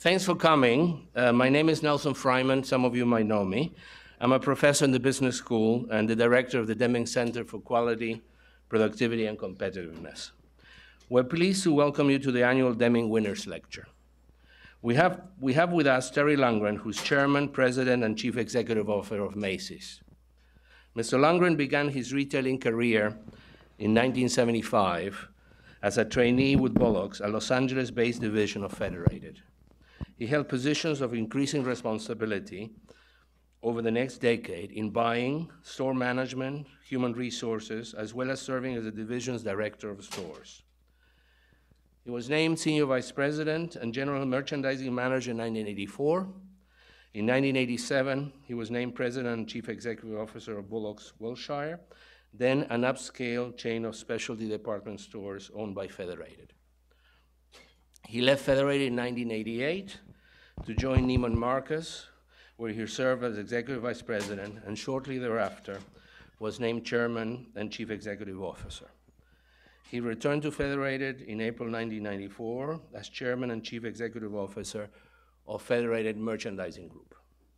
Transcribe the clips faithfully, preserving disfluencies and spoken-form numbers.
Thanks for coming. Uh, my name is Nelson Fryman. Some of you might know me. I'm a professor in the business school and the director of the Deming Center for Quality, Productivity, and Competitiveness. We're pleased to welcome you to the annual Deming Winners Lecture. We have, we have with us Terry Lundgren, who's chairman, president, and chief executive officer of Macy's. Mister Lundgren began his retailing career in nineteen seventy-five as a trainee with Bullock's, a Los Angeles-based division of Federated. He held positions of increasing responsibility over the next decade in buying, store management, human resources, as well as serving as the division's director of stores. He was named senior vice president and general merchandising manager in nineteen eighty-four. In nineteen eighty-seven, he was named president and chief executive officer of Bullock's Wilshire, then an upscale chain of specialty department stores owned by Federated. He left Federated in nineteen eighty-eight to join Neiman Marcus, where he served as executive vice president, and shortly thereafter was named chairman and chief executive officer. He returned to Federated in April nineteen ninety-four as chairman and chief executive officer of Federated Merchandising Group.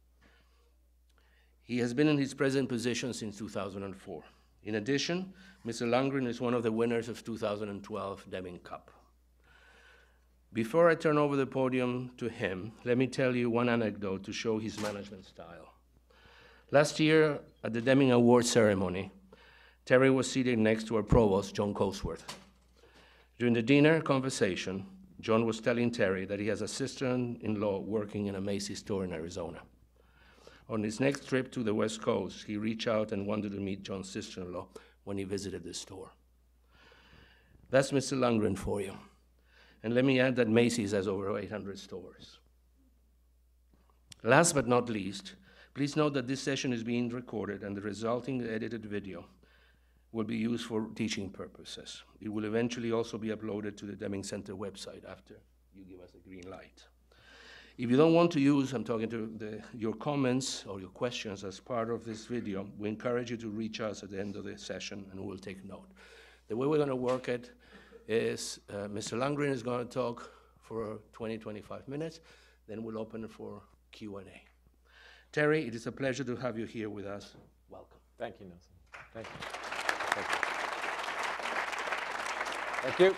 He has been in his present position since two thousand four. In addition, Mister Lundgren is one of the winners of two thousand twelve Deming Cup. Before I turn over the podium to him, let me tell you one anecdote to show his management style. Last year at the Deming Award ceremony, Terry was seated next to our provost, John Cosworth. During the dinner conversation, John was telling Terry that he has a sister-in-law working in a Macy's store in Arizona. On his next trip to the West Coast, he reached out and wanted to meet John's sister-in-law when he visited the store. That's Mister Lundgren for you. And let me add that Macy's has over eight hundred stores. Last but not least, please note that this session is being recorded and the resulting edited video will be used for teaching purposes. It will eventually also be uploaded to the Deming Center website after you give us a green light. If you don't want to use, I'm talking to the, your comments or your questions as part of this video, we encourage you to reach us at the end of the session and we'll take note. The way we're gonna work it is uh, Mister Lundgren is gonna talk for twenty, twenty-five minutes, then we'll open it for Q and A. Terry, it is a pleasure to have you here with us. Welcome. Thank you, Nelson. Thank you. Thank you.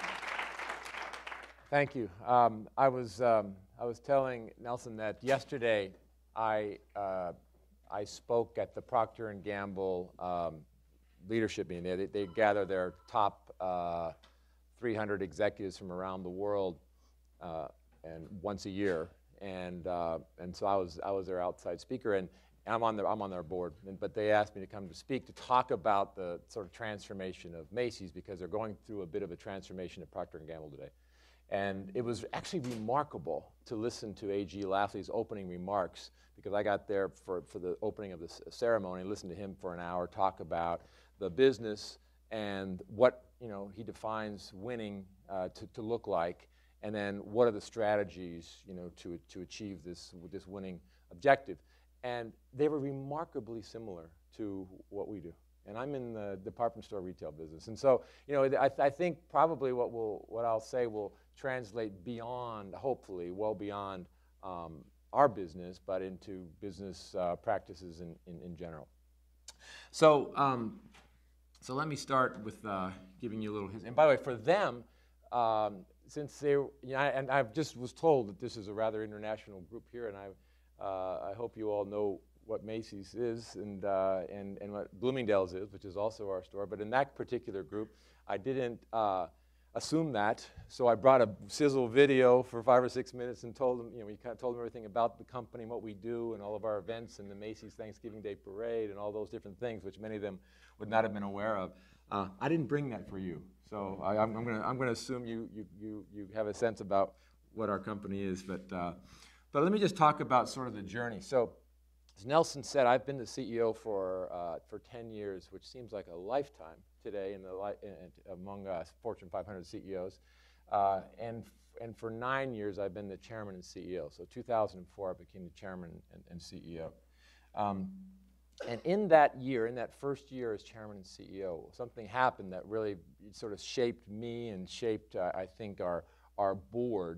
Thank you. Um, I was um, I was telling Nelson that yesterday I uh, I spoke at the Procter and Gamble um, leadership meeting. They, they gather their top uh, three hundred executives from around the world uh, and once a year, and uh, and so I was I was their outside speaker, and I'm on their I'm on their board. And, but they asked me to come to speak to talk about the sort of transformation of Macy's because they're going through a bit of a transformation at Procter and Gamble today. And it was actually remarkable to listen to A G Lafley's opening remarks because I got there for, for the opening of the ceremony and listened to him for an hour talk about the business and what you know he defines winning uh, to, to look like, and then what are the strategies you know to, to achieve this, this winning objective. And they were remarkably similar to what we do. And I'm in the department store retail business. And so, you know, I, th I think probably what, will, what I'll say will translate beyond, hopefully, well beyond um, our business, but into business uh, practices in, in, in general. So, um, so let me start with uh, giving you a little history. And by the way, for them, um, since they, you know, I, and I just was told that this is a rather international group here, and I, uh, I hope you all know what Macy's is and, uh, and, and what Bloomingdale's is, which is also our store. But in that particular group, I didn't uh, assume that, so I brought a sizzle video for five or six minutes and told them, you know, we kind of told them everything about the company and what we do and all of our events and the Macy's Thanksgiving Day Parade and all those different things, which many of them would not have been aware of. Uh, I didn't bring that for you, so I, I'm, I'm going to I'm going to assume you, you you you have a sense about what our company is. But uh, but let me just talk about sort of the journey. So, as Nelson said, I've been the C E O for uh, for ten years, which seems like a lifetime today in the li in, among uh, Fortune five hundred C E Os, uh, and and for nine years I've been the chairman and C E O. So two thousand four I became the chairman and, and C E O. Um, and in that year, in that first year as chairman and C E O, something happened that really sort of shaped me and shaped, uh, I think, our our board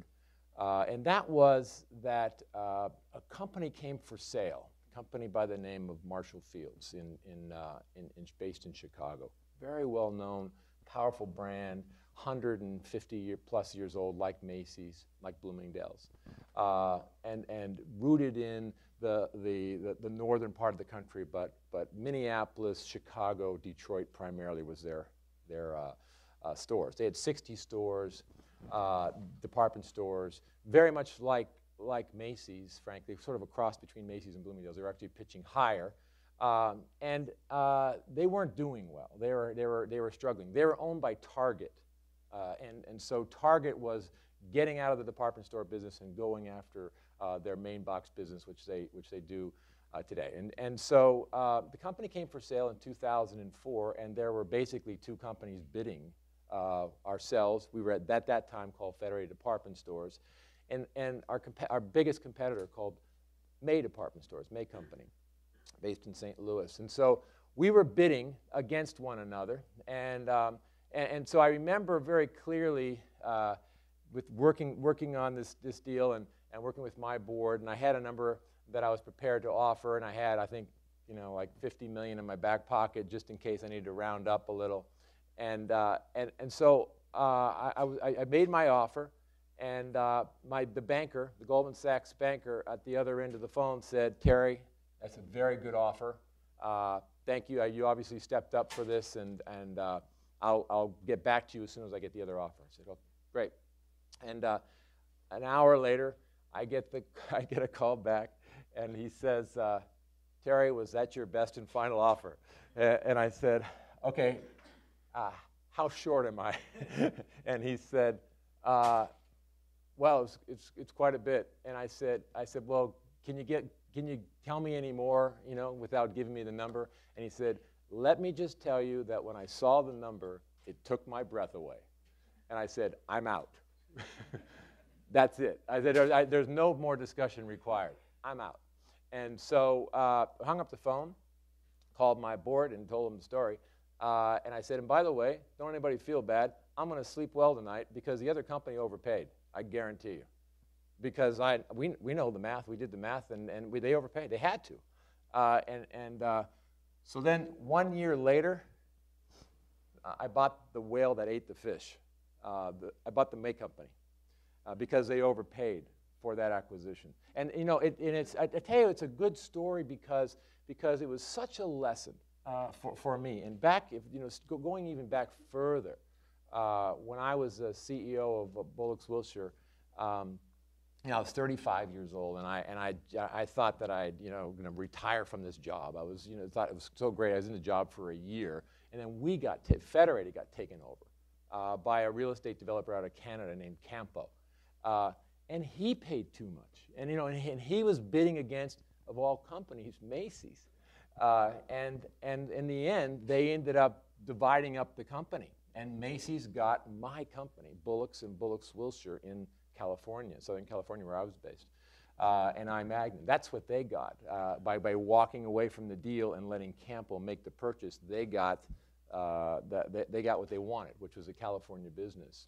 Uh, and that was that uh, a company came for sale, a company by the name of Marshall Fields, in, in, uh, in, in, based in Chicago. Very well-known, powerful brand, one hundred fifty year plus years old, like Macy's, like Bloomingdale's, uh, and, and rooted in the, the, the, the northern part of the country, but, but Minneapolis, Chicago, Detroit primarily was their, their uh, uh, stores. They had sixty stores, uh, department stores, very much like, like Macy's, frankly, sort of a cross between Macy's and Bloomingdale's. They were actually pitching higher. Um, and uh, they weren't doing well. They were, they, were, they were struggling. They were owned by Target. Uh, and, and so Target was getting out of the department store business and going after uh, their main box business, which they, which they do uh, today. And, and so uh, the company came for sale in two thousand four, and there were basically two companies bidding uh, ourselves. We were at that, that time called Federated Department Stores, and, and our, our biggest competitor called May Department Stores, May Company, based in Saint Louis. And so we were bidding against one another, and um, And, and so I remember very clearly uh, with working, working on this, this deal and, and working with my board, and I had a number that I was prepared to offer, and I had, I think, you know, like fifty million in my back pocket just in case I needed to round up a little. And, uh, and, and so uh, I, I, I made my offer, and uh, my, the banker, the Goldman Sachs banker at the other end of the phone said, "Terry, that's a very good offer. Uh, thank you. You obviously stepped up for this, and, and uh, I'll, I'll get back to you as soon as I get the other offer." I said, "Oh, great." And uh, an hour later, I get, the, I get a call back, and he says, uh, "Terry, was that your best and final offer?" Uh, and I said, "Okay, uh, how short am I?" And he said, uh, "Well, it's, it's, it's quite a bit." And I said, I said, "Well, can you, get, can you tell me any more, you know, without giving me the number?" And he said, "Let me just tell you that when I saw the number, it took my breath away." And I said, "I'm out." That's it. I said, I, "There's no more discussion required. I'm out." And so uh, I hung up the phone, called my board, and told them the story. Uh, and I said, "And by the way, don't anybody feel bad. I'm going to sleep well tonight because the other company overpaid. I guarantee you. Because I, we, we know the math. We did the math, and, and we, they overpaid. They had to." Uh, and and uh, So then one year later, uh, I bought the whale that ate the fish. Uh, the, I bought the May Company uh, because they overpaid for that acquisition. And you know, it, and it's, I, I tell you, it's a good story because, because it was such a lesson uh, for, for me. And back, if, you know, going even back further, uh, when I was a C E O of uh, Bullocks Wilshire, um, you know, I was thirty-five years old, and I and I I thought that I'd you know going to retire from this job. I was you know thought it was so great. I was in the job for a year, and then we got t Federated got taken over uh, by a real estate developer out of Canada named Campo, uh, and he paid too much. And you know, and he, and he was bidding against, of all companies, Macy's, uh, and and in the end, they ended up dividing up the company, and Macy's got my company, Bullocks and Bullocks Wilshire, in California, Southern California, where I was based, uh, and I Magnum. That's what they got uh, by by walking away from the deal and letting Campo make the purchase. They got uh, the, they got what they wanted, which was a California business.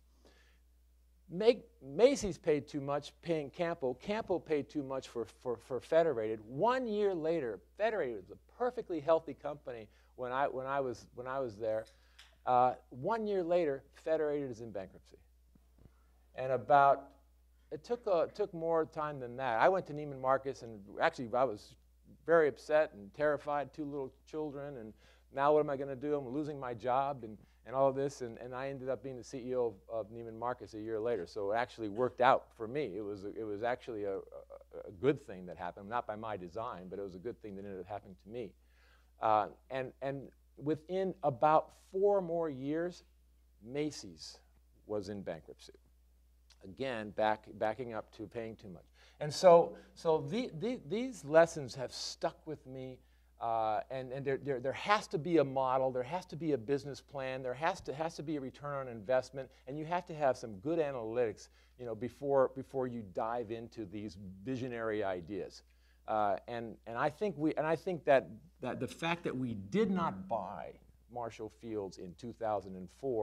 Make, Macy's paid too much, paying Campo. Campo paid too much for, for for Federated. One year later, Federated was a perfectly healthy company when I when I was when I was there. Uh, one year later, Federated is in bankruptcy, and about It took, uh, took more time than that. I went to Neiman Marcus, and actually I was very upset and terrified, two little children, and now what am I going to do? I'm losing my job and, and all of this, and, and I ended up being the C E O of, of Neiman Marcus a year later. So it actually worked out for me. It was, it was actually a, a, a good thing that happened, not by my design, but it was a good thing that ended up happening to me. Uh, and, and within about four more years, Macy's was in bankruptcy. Again, back, backing up to paying too much. And so, so the, the, these lessons have stuck with me, uh, and, and there, there, there has to be a model, there has to be a business plan, there has to, has to be a return on investment, and you have to have some good analytics, you know, before, before you dive into these visionary ideas. Uh, and, and I think, we, and I think that, that the fact that we did not buy Marshall Fields in two thousand four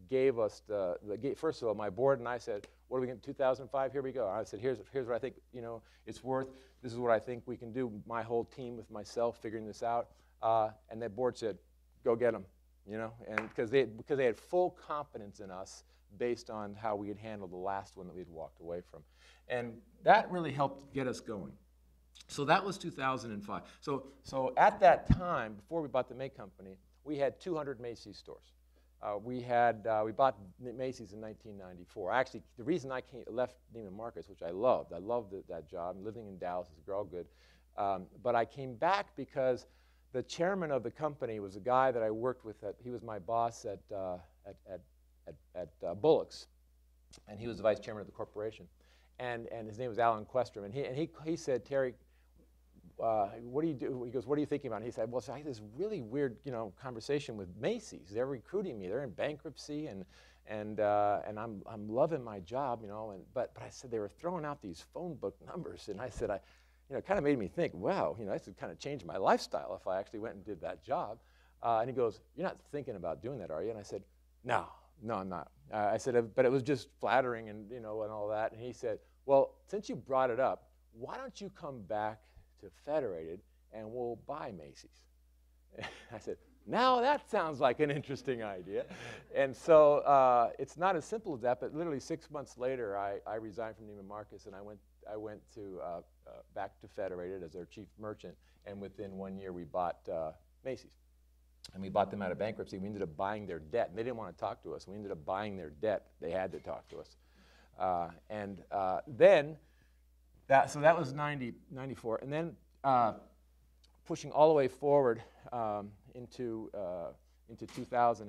gave us the, the, first of all, my board and I said, what are we going to, two thousand five, here we go. I said, here's, here's what I think, you know, it's worth, this is what I think we can do, my whole team with myself figuring this out. Uh, and that board said, go get them, you know, and because they, because they had full confidence in us based on how we had handled the last one that we had walked away from. And that really helped get us going. So that was two thousand five. So, so at that time, before we bought the May Company, we had two hundred Macy's stores. Uh, we had, uh, we bought Macy's in nineteen ninety-four. Actually, the reason I came, left Neiman Marcus, which I loved, I loved the, that job, living in Dallas, it's all good. Um, but I came back because the chairman of the company was a guy that I worked with. At, he was my boss at, uh, at, at, at, at uh, Bullock's, and he was the vice chairman of the corporation. And, and his name was Alan Questrom. And he, and he, he said, Terry, Uh, what do you do? He goes, what are you thinking about? And he said, well, so I had this really weird, you know, conversation with Macy's. They're recruiting me. They're in bankruptcy, and and uh, and I'm I'm loving my job, you know. And but but I said they were throwing out these phone book numbers, and I said I, you know, it kind of made me think, wow, you know, this would kind of change my lifestyle if I actually went and did that job. Uh, and he goes, you're not thinking about doing that, are you? And I said, no, no, I'm not. Uh, I said, but it was just flattering, and you know, and all that. And he said, well, since you brought it up, why don't you come back to Federated and we'll buy Macy's? I said, now that sounds like an interesting idea. And so uh, it's not as simple as that, but literally six months later, I, I resigned from Neiman Marcus, and I went, I went to, uh, uh, back to Federated as their chief merchant, and within one year we bought uh, Macy's. And we bought them out of bankruptcy. We ended up buying their debt, and they didn't want to talk to us. We ended up buying their debt. They had to talk to us. Uh, and uh, then, That, so that was ninety, ninety-four. And then uh, pushing all the way forward um, into, uh, into two thousand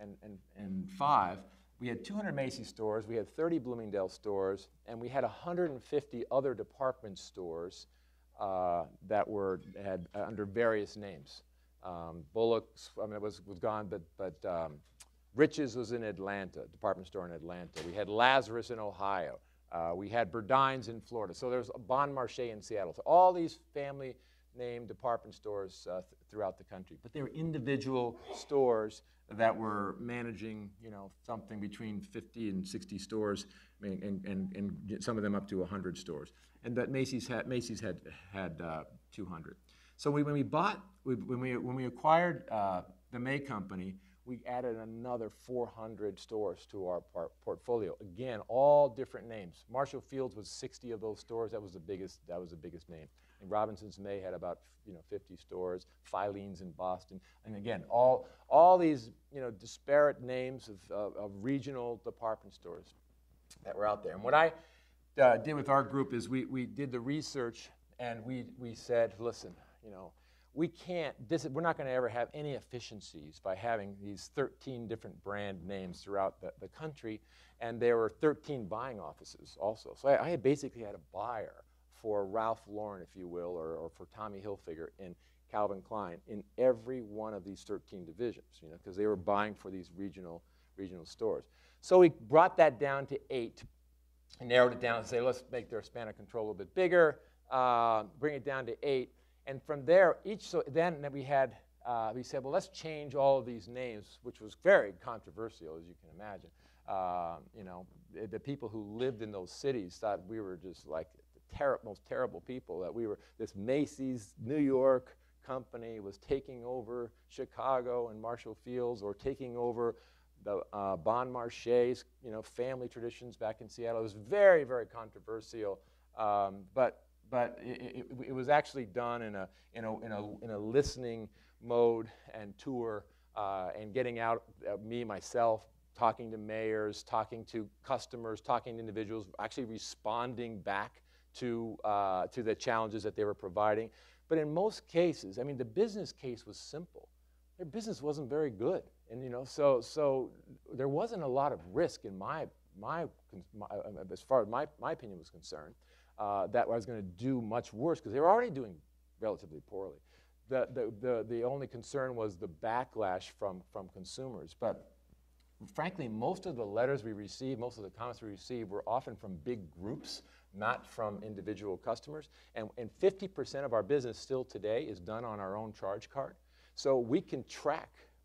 five, we had two hundred Macy's stores, we had thirty Bloomingdale stores, and we had one hundred fifty other department stores uh, that were had uh, under various names. Um, Bullock's, I mean, it was, was gone, but, but um, Rich's was in Atlanta, department store in Atlanta. We had Lazarus in Ohio. Uh, we had Burdines in Florida. So there's Bon Marché in Seattle. So all these family name department stores uh, th throughout the country. But they were individual stores that were managing, you know, something between fifty and sixty stores, I mean, and, and, and some of them up to one hundred stores. And that Macy's had, Macy's had, had uh, two hundred. So we, when we bought, we, when, we, when we acquired uh, the May Company, we added another four hundred stores to our par portfolio. Again, all different names. Marshall Field's was sixty of those stores. That was the biggest. That was the biggest name. And Robinson's May had about you know fifty stores. Filene's in Boston. And again, all all these you know disparate names of, of, of regional department stores that were out there. And what I uh, did with our group is we we did the research, and we we said, listen, you know. We can't, this, we're not going to ever have any efficiencies by having these thirteen different brand names throughout the, the country, and there were thirteen buying offices also. So I, I basically had a buyer for Ralph Lauren, if you will, or, or for Tommy Hilfiger in Calvin Klein in every one of these thirteen divisions, you know, because they were buying for these regional, regional stores. So we brought that down to eight and narrowed it down and say, let's make their span of control a little bit bigger, uh, bring it down to eight. And from there, each, so then we had, uh, we said, well, let's change all of these names, which was very controversial, as you can imagine. Uh, you know, the, the people who lived in those cities thought we were just like the ter most terrible people, that we were, this Macy's New York company was taking over Chicago and Marshall Field's, or taking over the uh, Bon Marché's, you know, family traditions back in Seattle. It was very, very controversial, um, but But it, it, it was actually done in a, in a, in a, in a listening mode and tour, uh, and getting out, uh, me, myself, talking to mayors, talking to customers, talking to individuals, actually responding back to, uh, to the challenges that they were providing. But in most cases, I mean, the business case was simple. Their business wasn't very good. And, you know, so, so there wasn't a lot of risk in my, my, my as far as my, my opinion was concerned. Uh, that I was going to do much worse, because they were already doing relatively poorly. The, the, the, the only concern was the backlash from, from consumers. But frankly, most of the letters we received, most of the comments we received were often from big groups, not from individual customers. And, and fifty percent of our business still today is done on our own charge card. So we can track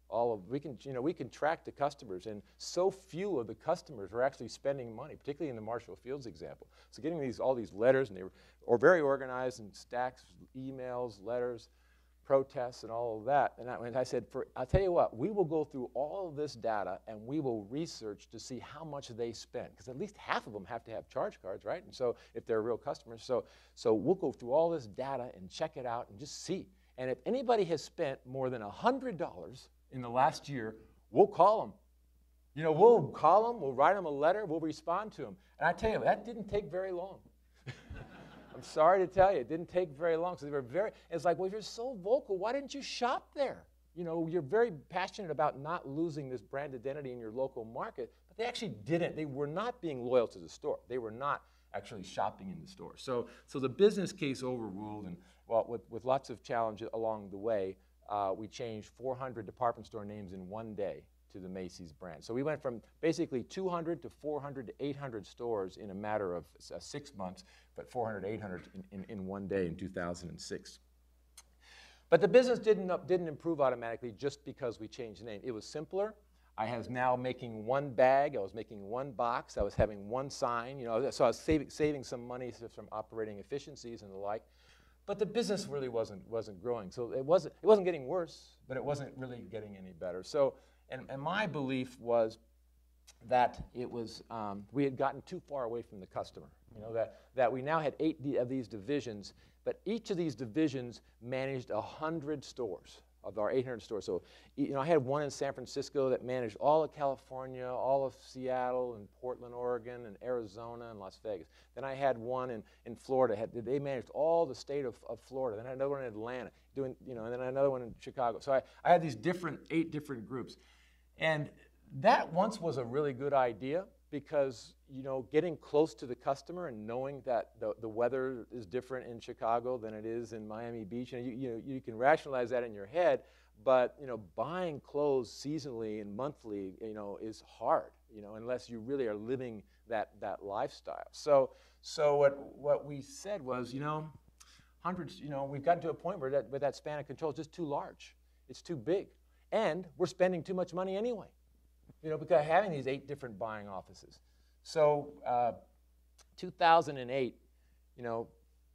All of, we can, you know, we can track the customers, and so few of the customers are actually spending money, particularly in the Marshall Fields example. So getting these, all these letters, and they were or very organized in stacks, emails, letters, protests, and all of that. And I, and I said, for, I'll tell you what, we will go through all of this data, and we will research to see how much they spend, because at least half of them have to have charge cards, right? And so if they're real customers, so, so we'll go through all this data and check it out and just see. And if anybody has spent more than one hundred dollars in the last year, we'll call them. You know, we'll call them, we'll write them a letter, we'll respond to them. And I tell you, that didn't take very long. I'm sorry to tell you, it didn't take very long. So they were very, it's like, well, if you're so vocal, why didn't you shop there? You know, you're very passionate about not losing this brand identity in your local market, but they actually didn't. They were not being loyal to the store. They were not actually shopping in the store. So, so the business case overruled, and well, with, with lots of challenges along the way, uh, we changed four hundred department store names in one day to the Macy's brand. So we went from basically two hundred to four hundred to eight hundred stores in a matter of uh, six months, but four hundred, eight hundred in, in, in one day in two thousand six. But the business didn't, uh, didn't improve automatically just because we changed the name. It was simpler. I was now making one bag, I was making one box, I was having one sign, you know, so I was saving, saving some money from operating efficiencies and the like. But the business really wasn't, wasn't growing. So it wasn't, it wasn't getting worse, but it wasn't really getting any better. So, and, and my belief was that it was, um, we had gotten too far away from the customer. You know, that, that we now had eight of these divisions, but each of these divisions managed one hundred stores of our eight hundred stores. So, you know, I had one in San Francisco that managed all of California, all of Seattle, and Portland, Oregon, and Arizona, and Las Vegas. Then I had one in, in Florida. Had, they managed all the state of, of Florida. Then I had another one in Atlanta, doing, you know, and then another one in Chicago. So I, I had these different, eight different groups. And that once was a really good idea, because, you know, getting close to the customer and knowing that the, the weather is different in Chicago than it is in Miami Beach, you know, you, you know, you can rationalize that in your head, but, you know, buying clothes seasonally and monthly, you know, is hard, you know, unless you really are living that, that lifestyle. So, so what, what we said was, you know, hundreds, you know, we've gotten to a point where that, where that span of control is just too large. It's too big. And we're spending too much money anyway. You know, because having these eight different buying offices. So, uh, two thousand eight, you know,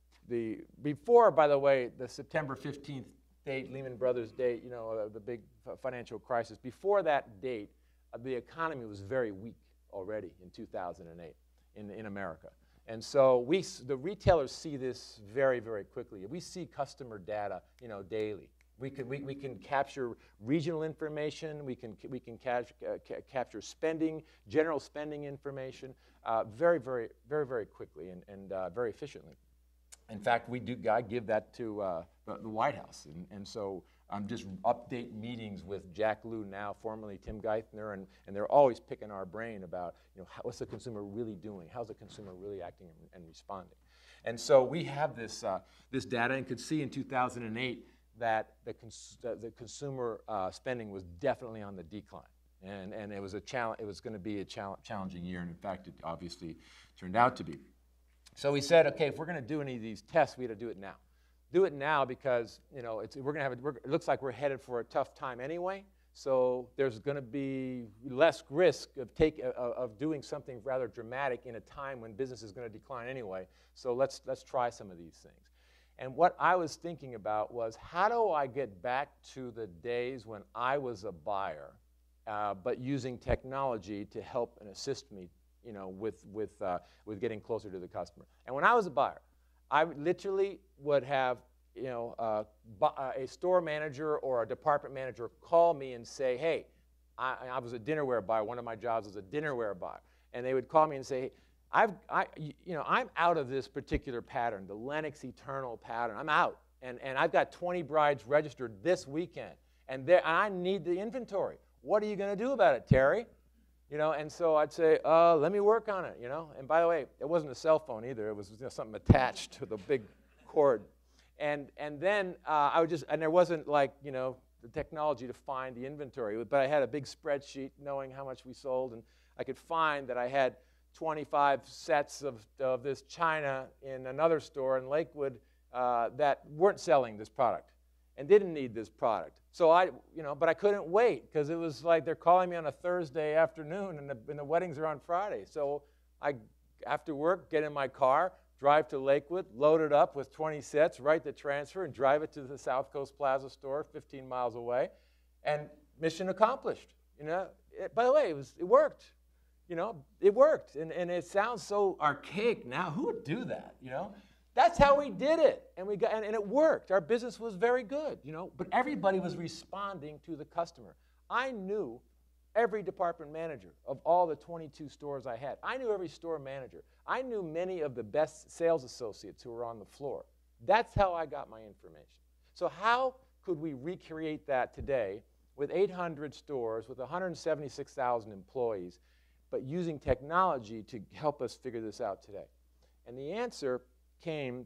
the before, by the way, the September fifteenth date, Lehman Brothers date, you know, uh, the big financial crisis. Before that date, uh, the economy was very weak already in two thousand eight in in America. And so we, the retailers, see this very, very quickly. We see customer data, you know, daily. We can, we, we can capture regional information, we can, we can catch, uh, ca capture spending, general spending information uh, very, very, very, very quickly and, and uh, very efficiently. In fact, we do, I give that to uh, the, the White House. And, and so I'm just update meetings with Jack Lew now, formerly Tim Geithner, and, and they're always picking our brain about, you know, how, what's the consumer really doing? How's the consumer really acting and, and responding? And so we have this, uh, this data and could see in two thousand eight that the, cons the consumer uh, spending was definitely on the decline, and and it was a challenge. It was going to be a chal challenging year, and in fact, it obviously turned out to be. So we said, okay, if we're going to do any of these tests, we got to do it now. Do it now because, you know, it's, we're going to have. A, we're, it looks like we're headed for a tough time anyway. So there's going to be less risk of take of, of doing something rather dramatic in a time when business is going to decline anyway. So let's let's try some of these things. And what I was thinking about was, how do I get back to the days when I was a buyer, uh, but using technology to help and assist me, you know, with, with, uh, with getting closer to the customer. And when I was a buyer, I literally would have, you know, uh, a store manager or a department manager call me and say, hey, I, I was a dinnerware buyer. One of my jobs was a dinnerware buyer. And they would call me and say, hey, I've, I, you know, I'm out of this particular pattern, the Lennox Eternal pattern. I'm out, and, and I've got twenty brides registered this weekend, and there, I need the inventory. What are you going to do about it, Terry? You know, and so I'd say, uh, let me work on it, you know. And by the way, it wasn't a cell phone either. It was, you know, something attached to the big cord. And, and then uh, I would just, and there wasn't like, you know, the technology to find the inventory, but I had a big spreadsheet knowing how much we sold, and I could find that I had twenty-five sets of, of this china in another store in Lakewood uh, that weren't selling this product. and didn't need this product. So I, you know, but I couldn't wait because it was like they're calling me on a Thursday afternoon and the, and the weddings are on Friday. So I, after work, get in my car, drive to Lakewood, load it up with twenty sets, write the transfer, and drive it to the South Coast Plaza store fifteen miles away, and mission accomplished. You know, it, by the way, it was it worked. You know, it worked, and and it sounds so archaic now. Who would do that? You know, that's how we did it, and we got and, and it worked. Our business was very good. You know, but everybody was responding to the customer. I knew every department manager of all the twenty-two stores I had. I knew every store manager. I knew many of the best sales associates who were on the floor. That's how I got my information. So how could we recreate that today with eight hundred stores, with one hundred seventy-six thousand employees, but using technology to help us figure this out today? And the answer came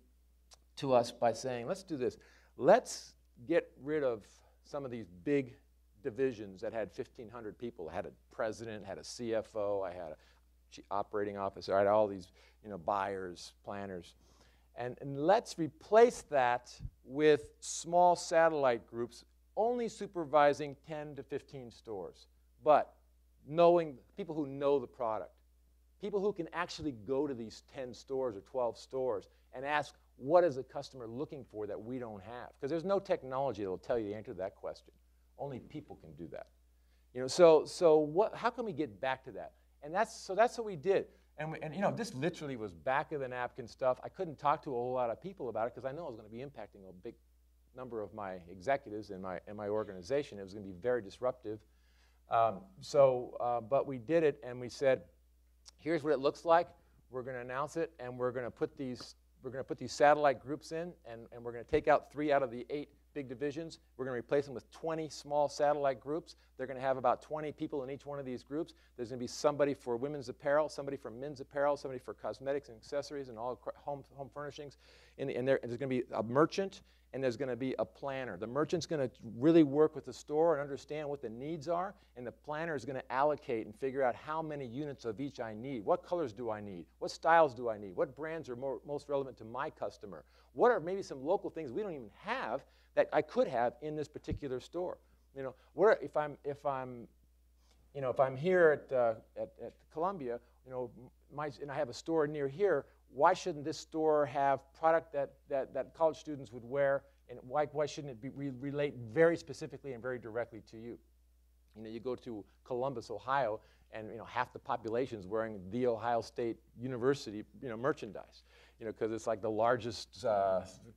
to us by saying, let's do this. Let's get rid of some of these big divisions that had fifteen hundred people. I had a president, had a C F O, I had a chief operating officer, I had all these, you know, buyers, planners. And, and let's replace that with small satellite groups only supervising ten to fifteen stores, but knowing people who know the product, people who can actually go to these ten stores or twelve stores and ask, what is a customer looking for that we don't have? Because there's no technology that will tell you the answer to that question. Only people can do that. You know, so so what? How can we get back to that? And that's so that's what we did. And we, and you know, this literally was back of the napkin stuff. I couldn't talk to a whole lot of people about it because I know I was going to be impacting a big number of my executives in my in my organization. It was going to be very disruptive. Um, so, uh, but we did it, and we said, here's what it looks like. We're going to announce it, and we're going to put these we're going to put these satellite groups in, and, and we're going to take out three out of the eight big divisions. We're going to replace them with twenty small satellite groups. They're going to have about twenty people in each one of these groups. There's going to be somebody for women's apparel, somebody for men's apparel, somebody for cosmetics and accessories and all home, home furnishings. And, and, there, and there's going to be a merchant, and there's going to be a planner. The merchant's going to really work with the store and understand what the needs are, and the planner is going to allocate and figure out how many units of each I need. What colors do I need? What styles do I need? What brands are more, most relevant to my customer? What are maybe some local things we don't even have that I could have in this particular store? You know, where if I'm if I'm, you know, if I'm here at uh, at, at Columbia, you know, my and I have a store near here. Why shouldn't this store have product that that that college students would wear, and why why shouldn't it be re relate very specifically and very directly to you? You know, you go to Columbus, Ohio, and you know half the population is wearing the Ohio State University, you know, merchandise. You know, because it's like the largest uh,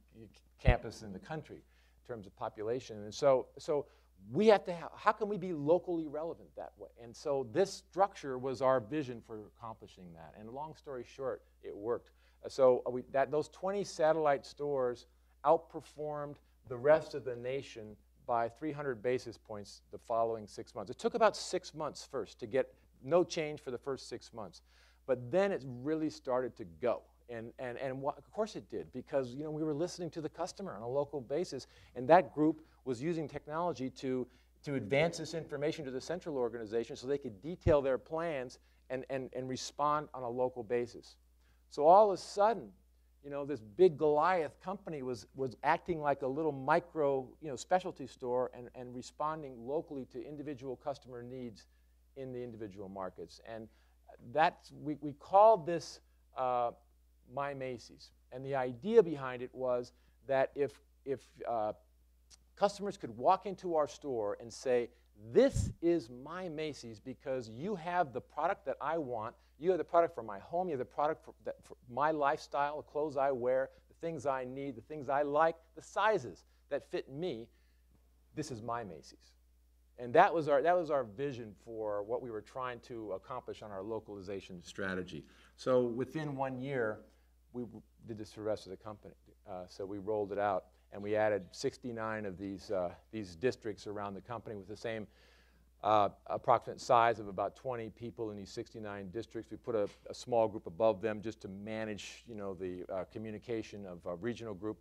campus in the country in terms of population, and so so we have to. Ha how can we be locally relevant that way? And so this structure was our vision for accomplishing that. And long story short, it worked. Uh, so we, that those twenty satellite stores outperformed the rest of the nation by three hundred basis points the following six months. It took about six months first to get no change for the first six months, but then it really started to go. And, and, and of course it did, because you know, we were listening to the customer on a local basis, and that group was using technology to, to advance this information to the central organization so they could detail their plans and, and, and respond on a local basis. So all of a sudden, you know, this big Goliath company was, was acting like a little micro, you know, specialty store and, and responding locally to individual customer needs in the individual markets. And that's, we, we called this uh, My Macy's. And the idea behind it was that if, if uh, customers could walk into our store and say, this is my Macy's because you have the product that I want, you have the product for my home, you have the product for, that, for my lifestyle, the clothes I wear, the things I need, the things I like, the sizes that fit me, this is my Macy's. And that was our, that was our vision for what we were trying to accomplish on our localization strategy. So within one year, we did this for the rest of the company. Uh, so we rolled it out, and we added sixty-nine of these, uh, these districts around the company with the same uh, approximate size of about twenty people in these sixty-nine districts. We put a, a small group above them just to manage, you know, the uh, communication of a regional group,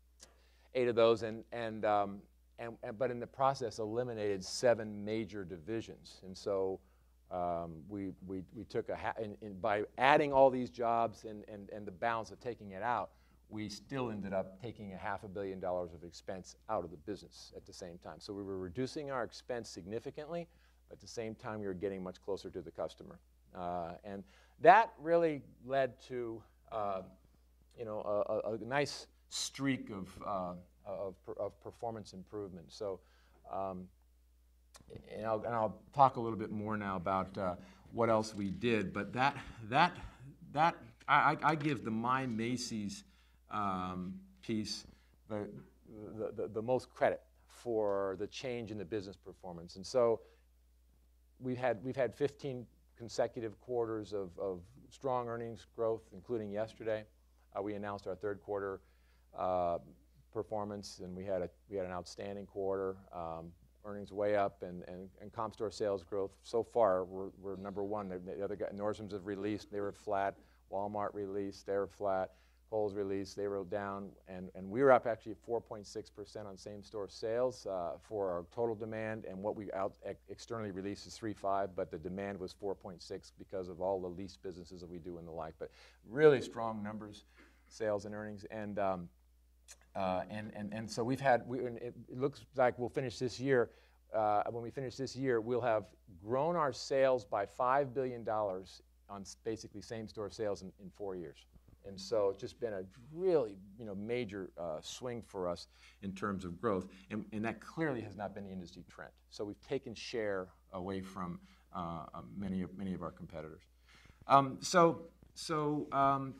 eight of those, and, and, um, and, and but in the process eliminated seven major divisions. And so Um, we, we, we took a, ha in, in, by adding all these jobs and, and, and the balance of taking it out, we still ended up taking a half a billion dollars of expense out of the business at the same time. So we were reducing our expense significantly, but at the same time we were getting much closer to the customer. Uh, and that really led to uh, you know, a, a, a nice streak of, uh, of, of performance improvement. So, um, and, I'll, and I'll talk a little bit more now about uh, what else we did, but that, that, that I, I give the My Macy's um, piece the, the, the, the most credit for the change in the business performance. And so we've had, we've had fifteen consecutive quarters of, of strong earnings growth, including yesterday. Uh, we announced our third quarter uh, performance, and we had, a, we had an outstanding quarter. Um, earnings way up, and, and, and comp store sales growth. So far, we're, we're number one. The, the other guys, Nordstrom's have released, they were flat. Walmart released, they were flat. Kohl's released, they were down. And, and we were up actually four point six percent on same-store sales uh, for our total demand, and what we out ex externally released is three point five, but the demand was four point six because of all the lease businesses that we do and the like. But really strong numbers, sales and earnings. And, um, uh, and, and, and so we've had, we, and it, it looks like we'll finish this year, uh, when we finish this year, we'll have grown our sales by five billion dollars on basically same-store sales in, in four years. And so it's just been a really, you know, major uh, swing for us in terms of growth. And, and that clearly has not been the industry trend. So we've taken share away from uh, uh, many, of, many of our competitors. Um, so so um,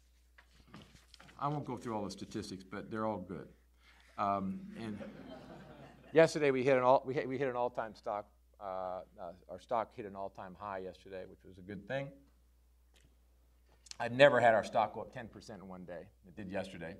I won't go through all the statistics, but they're all good. Um, and yesterday we hit an all, we hit, we hit an all-time stock. Uh, uh, our stock hit an all-time high yesterday, which was a good thing. I've never had our stock go up ten percent in one day. It did yesterday.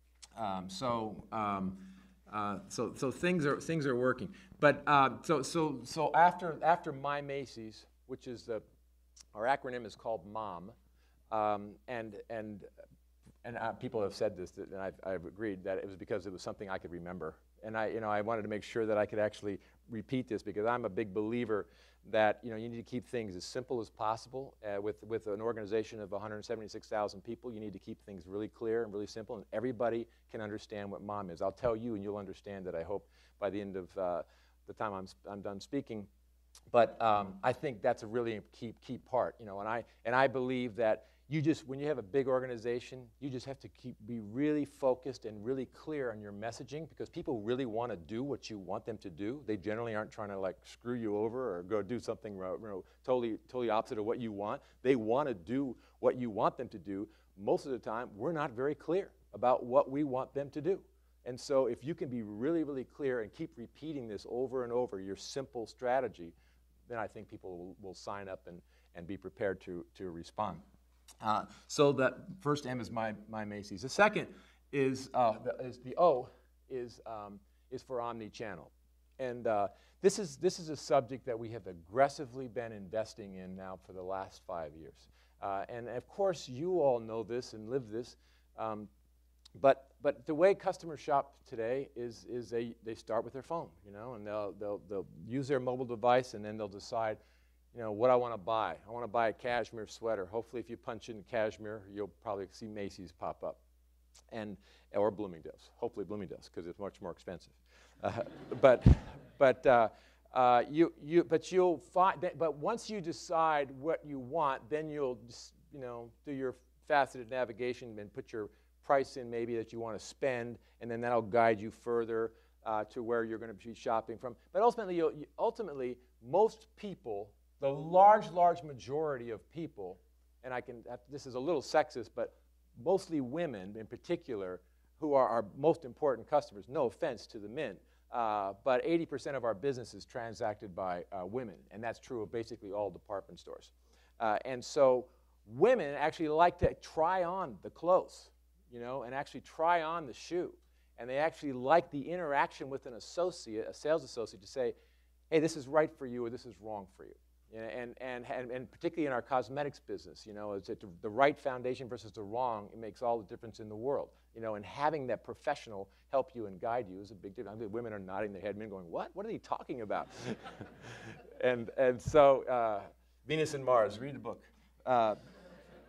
Um, so, um, uh, so, so things are things are working. But uh, so, so, so after after My Macy's, which is the our acronym is called MOM, um, and and and uh, people have said this, and I've, I've agreed that it was because it was something I could remember. And I, you know, I wanted to make sure that I could actually repeat this, because I'm a big believer that, you know, you need to keep things as simple as possible. Uh, with, with an organization of one hundred seventy-six thousand people, you need to keep things really clear and really simple, and everybody can understand what MOM is. I'll tell you, and you'll understand it, I hope, by the end of uh, the time I'm, I'm done speaking. But um, I think that's a really key, key part, you know, and I, and I believe that you just, when you have a big organization, you just have to keep, be really focused and really clear on your messaging, because people really want to do what you want them to do. They generally aren't trying to like screw you over or go do something, you know, totally, totally opposite of what you want. They want to do what you want them to do. Most of the time, we're not very clear about what we want them to do. And so if you can be really, really clear and keep repeating this over and over, your simple strategy, then I think people will, will sign up and, and be prepared to, to respond. Uh, so that first M is my, my Macy's. The second is, uh, the, is the O is, um, is for omni-channel. And uh, this, is, this is a subject that we have aggressively been investing in now for the last five years. Uh, and of course, you all know this and live this. Um, but, but the way customers shop today is, is they, they start with their phone, you know, and they'll, they'll, they'll use their mobile device, and then they'll decide, you know, what I want to buy. I want to buy a cashmere sweater. Hopefully, if you punch in cashmere, you'll probably see Macy's pop up, and or Bloomingdale's. Hopefully, Bloomingdale's, because it's much more expensive. Uh, but but uh, uh, you you but you'll find that, but once you decide what you want, then you'll just, you know, do your faceted navigation and put your price in maybe that you want to spend, and then that'll guide you further uh, to where you're going to be shopping from. But ultimately, you'll, you, ultimately, most people. The large, large majority of people, and I can, this is a little sexist, but mostly women in particular, who are our most important customers. No offense to the men, uh, but eighty percent of our business is transacted by uh, women, and that's true of basically all department stores. Uh, and so women actually like to try on the clothes, you know, and actually try on the shoe. And they actually like the interaction with an associate, a sales associate, to say, hey, this is right for you or this is wrong for you. And, and, and, and particularly in our cosmetics business, you know, it's it the right foundation versus the wrong, it makes all the difference in the world. You know, and having that professional help you and guide you is a big difference. I mean, women are nodding their head, men going, what? What are they talking about? and, and so, uh, Venus and Mars, read the book. Uh,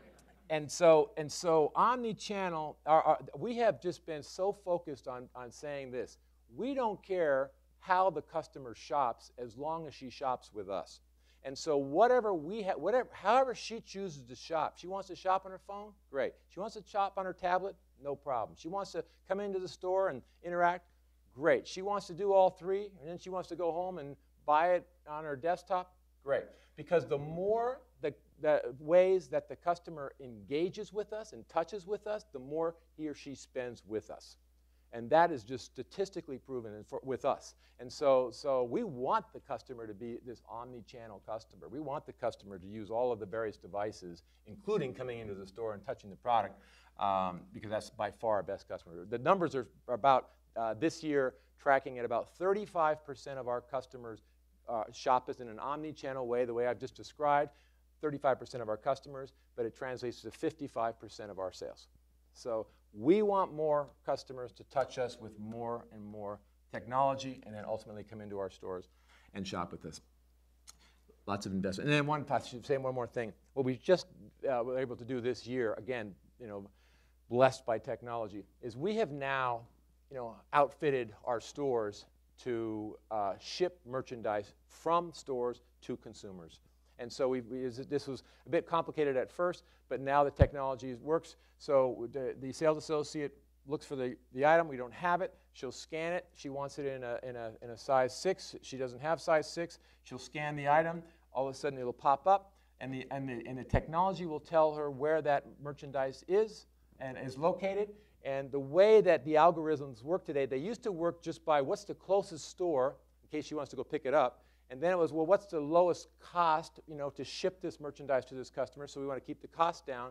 And so, and so omni-channel, our, our, we have just been so focused on, on saying this. We don't care how the customer shops as long as she shops with us. And so whatever we have, whatever, however she chooses to shop, she wants to shop on her phone, great. She wants to shop on her tablet, no problem. She wants to come into the store and interact, great. She wants to do all three, and then she wants to go home and buy it on her desktop, great. Because the more the, the ways that the customer engages with us and touches with us, the more he or she spends with us. And that is just statistically proven for, with us. And so, so we want the customer to be this omni-channel customer. We want the customer to use all of the various devices, including coming into the store and touching the product, um, because that's by far our best customer. The numbers are about, uh, this year, tracking at about thirty-five percent of our customers uh, shop us in an omni-channel way, the way I've just described, thirty-five percent of our customers, but it translates to fifty-five percent of our sales. So we want more customers to touch us with more and more technology and then ultimately come into our stores and shop with us. Lots of investment. And then one, I should say one more thing. What we just uh, were able to do this year, again, you know, blessed by technology, is we have now, you know, outfitted our stores to uh, ship merchandise from stores to consumers. And so we, we, this was a bit complicated at first, but now the technology works. So the, the sales associate looks for the, the item. We don't have it. She'll scan it. She wants it in a, in, a, in a size six. She doesn't have size six. She'll scan the item. All of a sudden, it'll pop up, and the, and the, and the technology will tell her where that merchandise is and is located. And the way that the algorithms work today, they used to work just by what's the closest store, in case she wants to go pick it up. And then it was, well, what's the lowest cost, you know, to ship this merchandise to this customer? So we want to keep the cost down.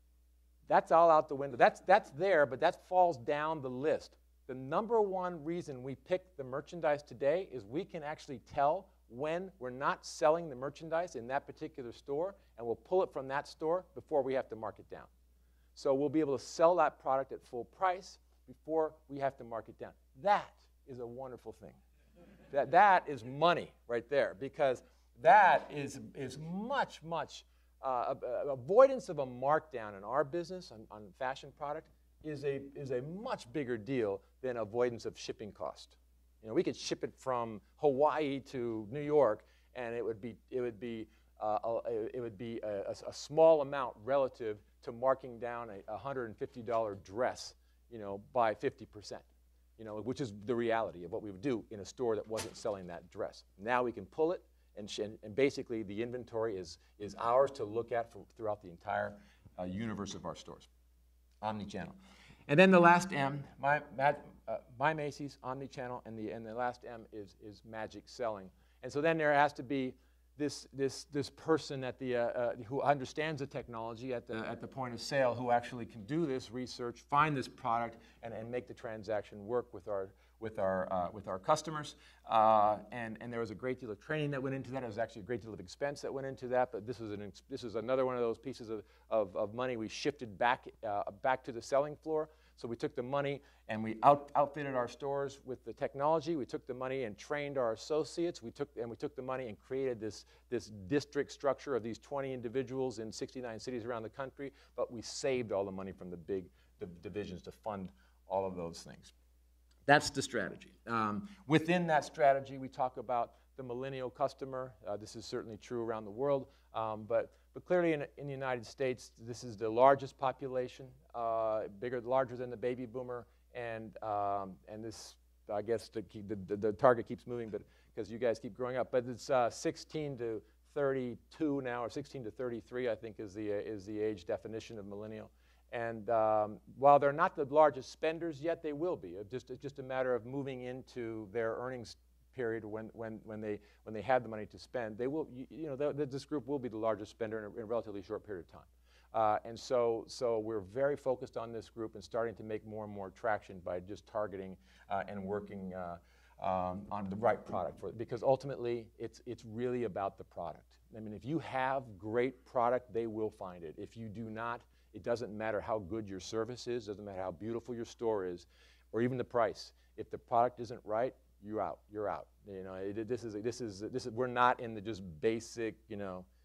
That's all out the window. That's, that's there, but that falls down the list. The number one reason we pick the merchandise today is we can actually tell when we're not selling the merchandise in that particular store, and we'll pull it from that store before we have to mark it down. So we'll be able to sell that product at full price before we have to mark it down. That is a wonderful thing. That, that is money right there, because that is, is much, much, uh, uh, avoidance of a markdown in our business on, on fashion product is a, is a much bigger deal than avoidance of shipping cost. You know, we could ship it from Hawaii to New York, and it would be, it would be, uh, a, it would be a, a small amount relative to marking down a one hundred fifty dollar dress, you know, by fifty percent. You know, which is the reality of what we would do in a store that wasn't selling that dress. Now we can pull it, and, sh and, and basically the inventory is, is ours to look at for, throughout the entire uh, universe of our stores. Omni-channel. And then the last M, my, uh, my Macy's, omni-channel, and the, and the last M is, is magic selling. And so then there has to be this, this, this person at the, uh, uh, who understands the technology at the, at the point of sale, who actually can do this research, find this product, and, and make the transaction work with our, with our, uh, with our customers. Uh, and, and there was a great deal of training that went into that. There was actually a great deal of expense that went into that, but this was, an, this was another one of those pieces of, of, of money we shifted back, uh, back to the selling floor. So we took the money and we out, outfitted our stores with the technology. We took the money and trained our associates. We took, and we took the money and created this, this district structure of these twenty individuals in sixty-nine cities around the country, but we saved all the money from the big the divisions to fund all of those things. That's the strategy. Um, within that strategy, we talk about the millennial customer. Uh, this is certainly true around the world, um, but But clearly in, in the United States, this is the largest population, uh, bigger, larger than the baby boomer, and, um, and this, I guess the, the, the target keeps moving, but because you guys keep growing up, but it's uh, sixteen to thirty-two now, or sixteen to thirty-three, I think is the, is the age definition of millennial. And um, while they're not the largest spenders yet, they will be. It's just, it's just a matter of moving into their earnings period when, when, when, they, when they have the money to spend. They will, you, you know, the, this group will be the largest spender in a, in a relatively short period of time. Uh, and so, so we're very focused on this group and starting to make more and more traction by just targeting uh, and working uh, um, on the right product for it. Because ultimately, it's, it's really about the product. I mean, if you have great product, they will find it. If you do not, it doesn't matter how good your service is, doesn't matter how beautiful your store is, or even the price. If the product isn't right, you're out. You're out. You know, it, this is this is this is. We're not in the just basic, you know,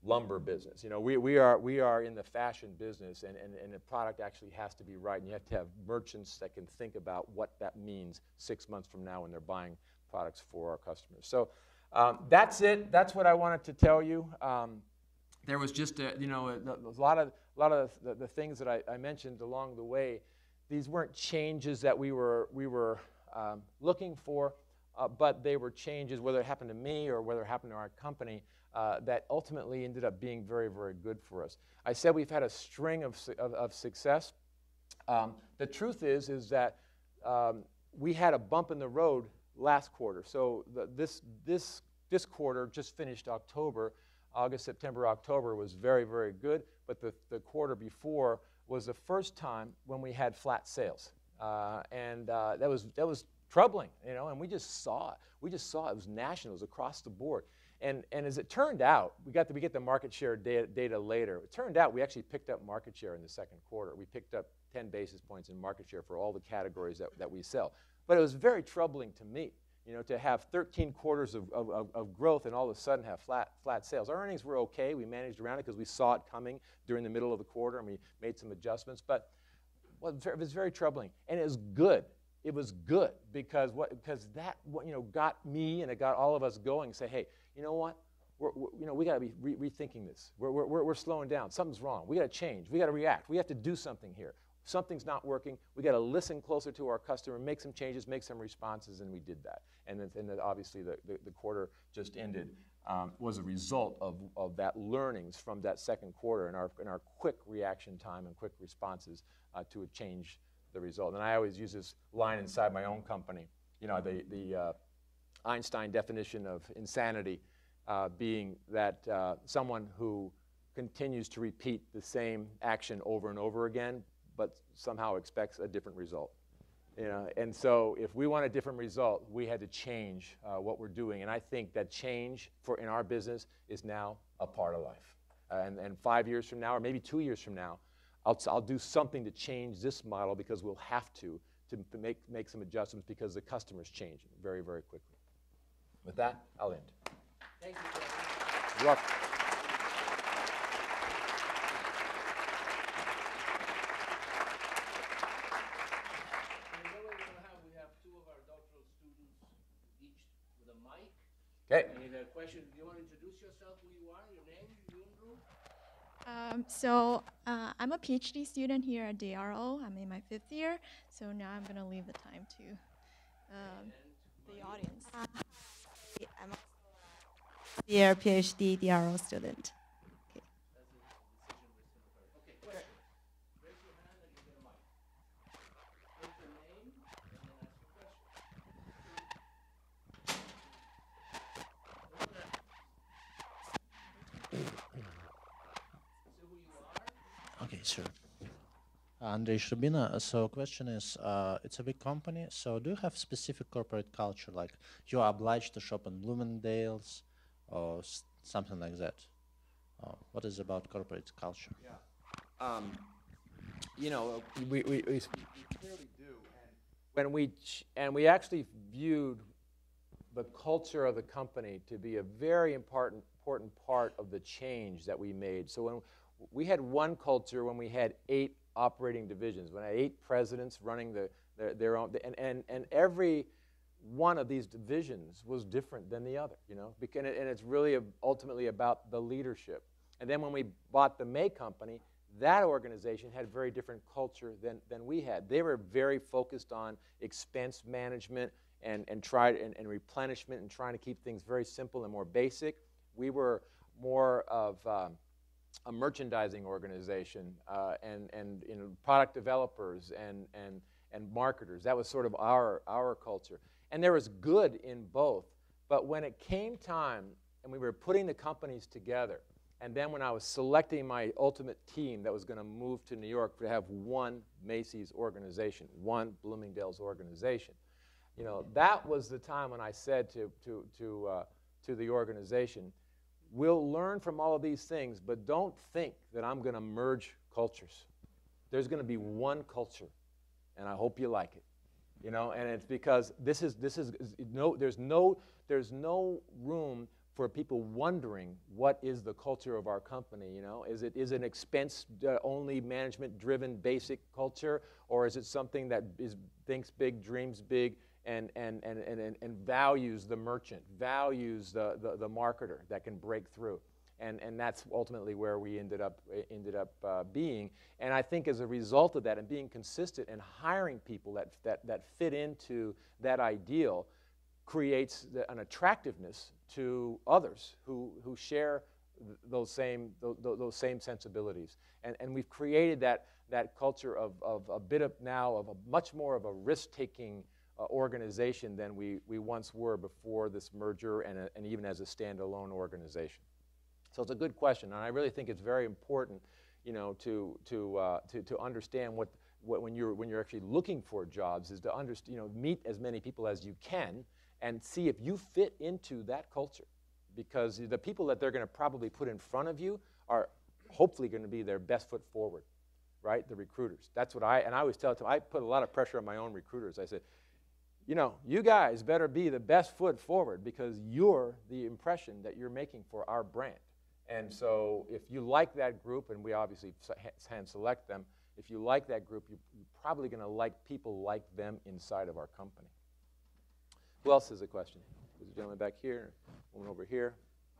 lumber business. You know, we, we, are, we are in the fashion business, and, and, and the product actually has to be right, and you have to have merchants that can think about what that means six months from now when they're buying products for our customers. So um, that's it. That's what I wanted to tell you. Um, there was just a, you know, a, a lot of, a lot of the, the things that I, I mentioned along the way. These weren't changes that we were, we were um, looking for, uh, but they were changes, whether it happened to me or whether it happened to our company, Uh, that ultimately ended up being very, very good for us. I said we've had a string of, su of, of success. Um, the truth is, is that um, we had a bump in the road last quarter. So the, this, this, this quarter just finished October. August, September, October was very, very good. But the, the quarter before was the first time when we had flat sales. Uh, and uh, that, was, that was troubling, you know, and we just saw it. We just saw it. It was national. It was across the board. And, and as it turned out, we got to we get the market share data, data later. It turned out we actually picked up market share in the second quarter. We picked up ten basis points in market share for all the categories that, that we sell. But it was very troubling to me, you know, to have thirteen quarters of, of, of growth and all of a sudden have flat, flat sales. Our earnings were okay. We managed around it because we saw it coming during the middle of the quarter, and we made some adjustments. But well, it was very troubling, and it was good. It was good because what because that you know got me and it got all of us going. Say, hey, you know what? We're, we're, you know we got to be re rethinking this. We're, we're we're slowing down. Something's wrong. We got to change. We got to react. We have to do something here. Something's not working. We got to listen closer to our customer, make some changes, make some responses, and we did that. And then, and then obviously the, the the quarter just ended um, was a result of of that learnings from that second quarter and our and our quick reaction time and quick responses uh, to a change. The result. And I always use this line inside my own company, you know, the, the uh, Einstein definition of insanity uh, being that uh, someone who continues to repeat the same action over and over again, but somehow expects a different result. You know, and so if we want a different result, we had to change uh, what we're doing. And I think that change for in our business is now a part of life. Uh, and, and five years from now, or maybe two years from now, I'll, I'll do something to change this model because we'll have to, to make, make some adjustments because the customer's changing very, very quickly. With that, I'll end. Thank you, Kevin. You're welcome. We have two of our doctoral students, each with a mic. Okay. Any other questions? Do you want to introduce yourself, who you are, your name, Yundru? Um, so uh, I'm a PhD student here at D R O. I'm in my fifth year, so now I'm going to leave the time to um, the audience. Uh, I'm also a year PhD D R O student. Okay. Okay, question. Raise your hand and you get a mic. State your name and then ask your question. Okay, sure. Andrei Shrubina. So question is, uh, it's a big company, so do you have specific corporate culture, like you are obliged to shop in Bloomingdale's or s something like that? Uh, what is about corporate culture? Yeah. Um, you know, we, we, we clearly do. And when we ch and we actually viewed the culture of the company to be a very important, important part of the change that we made. So when we had one culture when we had eight operating divisions, when I had eight presidents running the, their, their own, and, and, and every one of these divisions was different than the other, you know, and, it, and it's really a, ultimately about the leadership. And then when we bought the May company, that organization had very different culture than, than we had. They were very focused on expense management and, and, tried, and, and replenishment and trying to keep things very simple and more basic. We were more of um, a merchandising organization uh, and, and you know, product developers and, and, and marketers. That was sort of our, our culture. And there was good in both. But when it came time and we were putting the companies together, and then when I was selecting my ultimate team that was going to move to New York to have one Macy's organization, one Bloomingdale's organization, you know, that was the time when I said to, to, to, uh, to the organization, we'll learn from all of these things, but don't think that I'm going to merge cultures. There's going to be one culture, and I hope you like it. You know, and it's because this is, this is no, there's no, there's no room for people wondering what is the culture of our company, you know? Is it is it an expense-only, management-driven basic culture, or is it something that is thinks big, dreams big, and, and, and, and, and values the merchant, values the, the, the marketer that can break through? And, and that's ultimately where we ended up, ended up uh, being. And I think as a result of that and being consistent and hiring people that, that, that fit into that ideal creates the, an attractiveness to others who, who share th those, same, th th those same sensibilities. And, and we've created that, that culture of, of a bit of now of a much more of a risk-taking uh, organization than we, we once were before this merger and, a, and even as a standalone organization. So it's a good question, and I really think it's very important, you know, to to uh, to, to understand what, what when you're when you're actually looking for jobs is to understand, you know, meet as many people as you can and see if you fit into that culture, because the people that they're going to probably put in front of you are hopefully going to be their best foot forward, right? The recruiters. That's what I and I always tell them. I put a lot of pressure on my own recruiters. I said, you know, you guys better be the best foot forward because you're the impression that you're making for our brand. And so if you like that group, and we obviously hand select them, if you like that group, you're probably going to like people like them inside of our company. Who else has a question? There's a gentleman back here, one over here.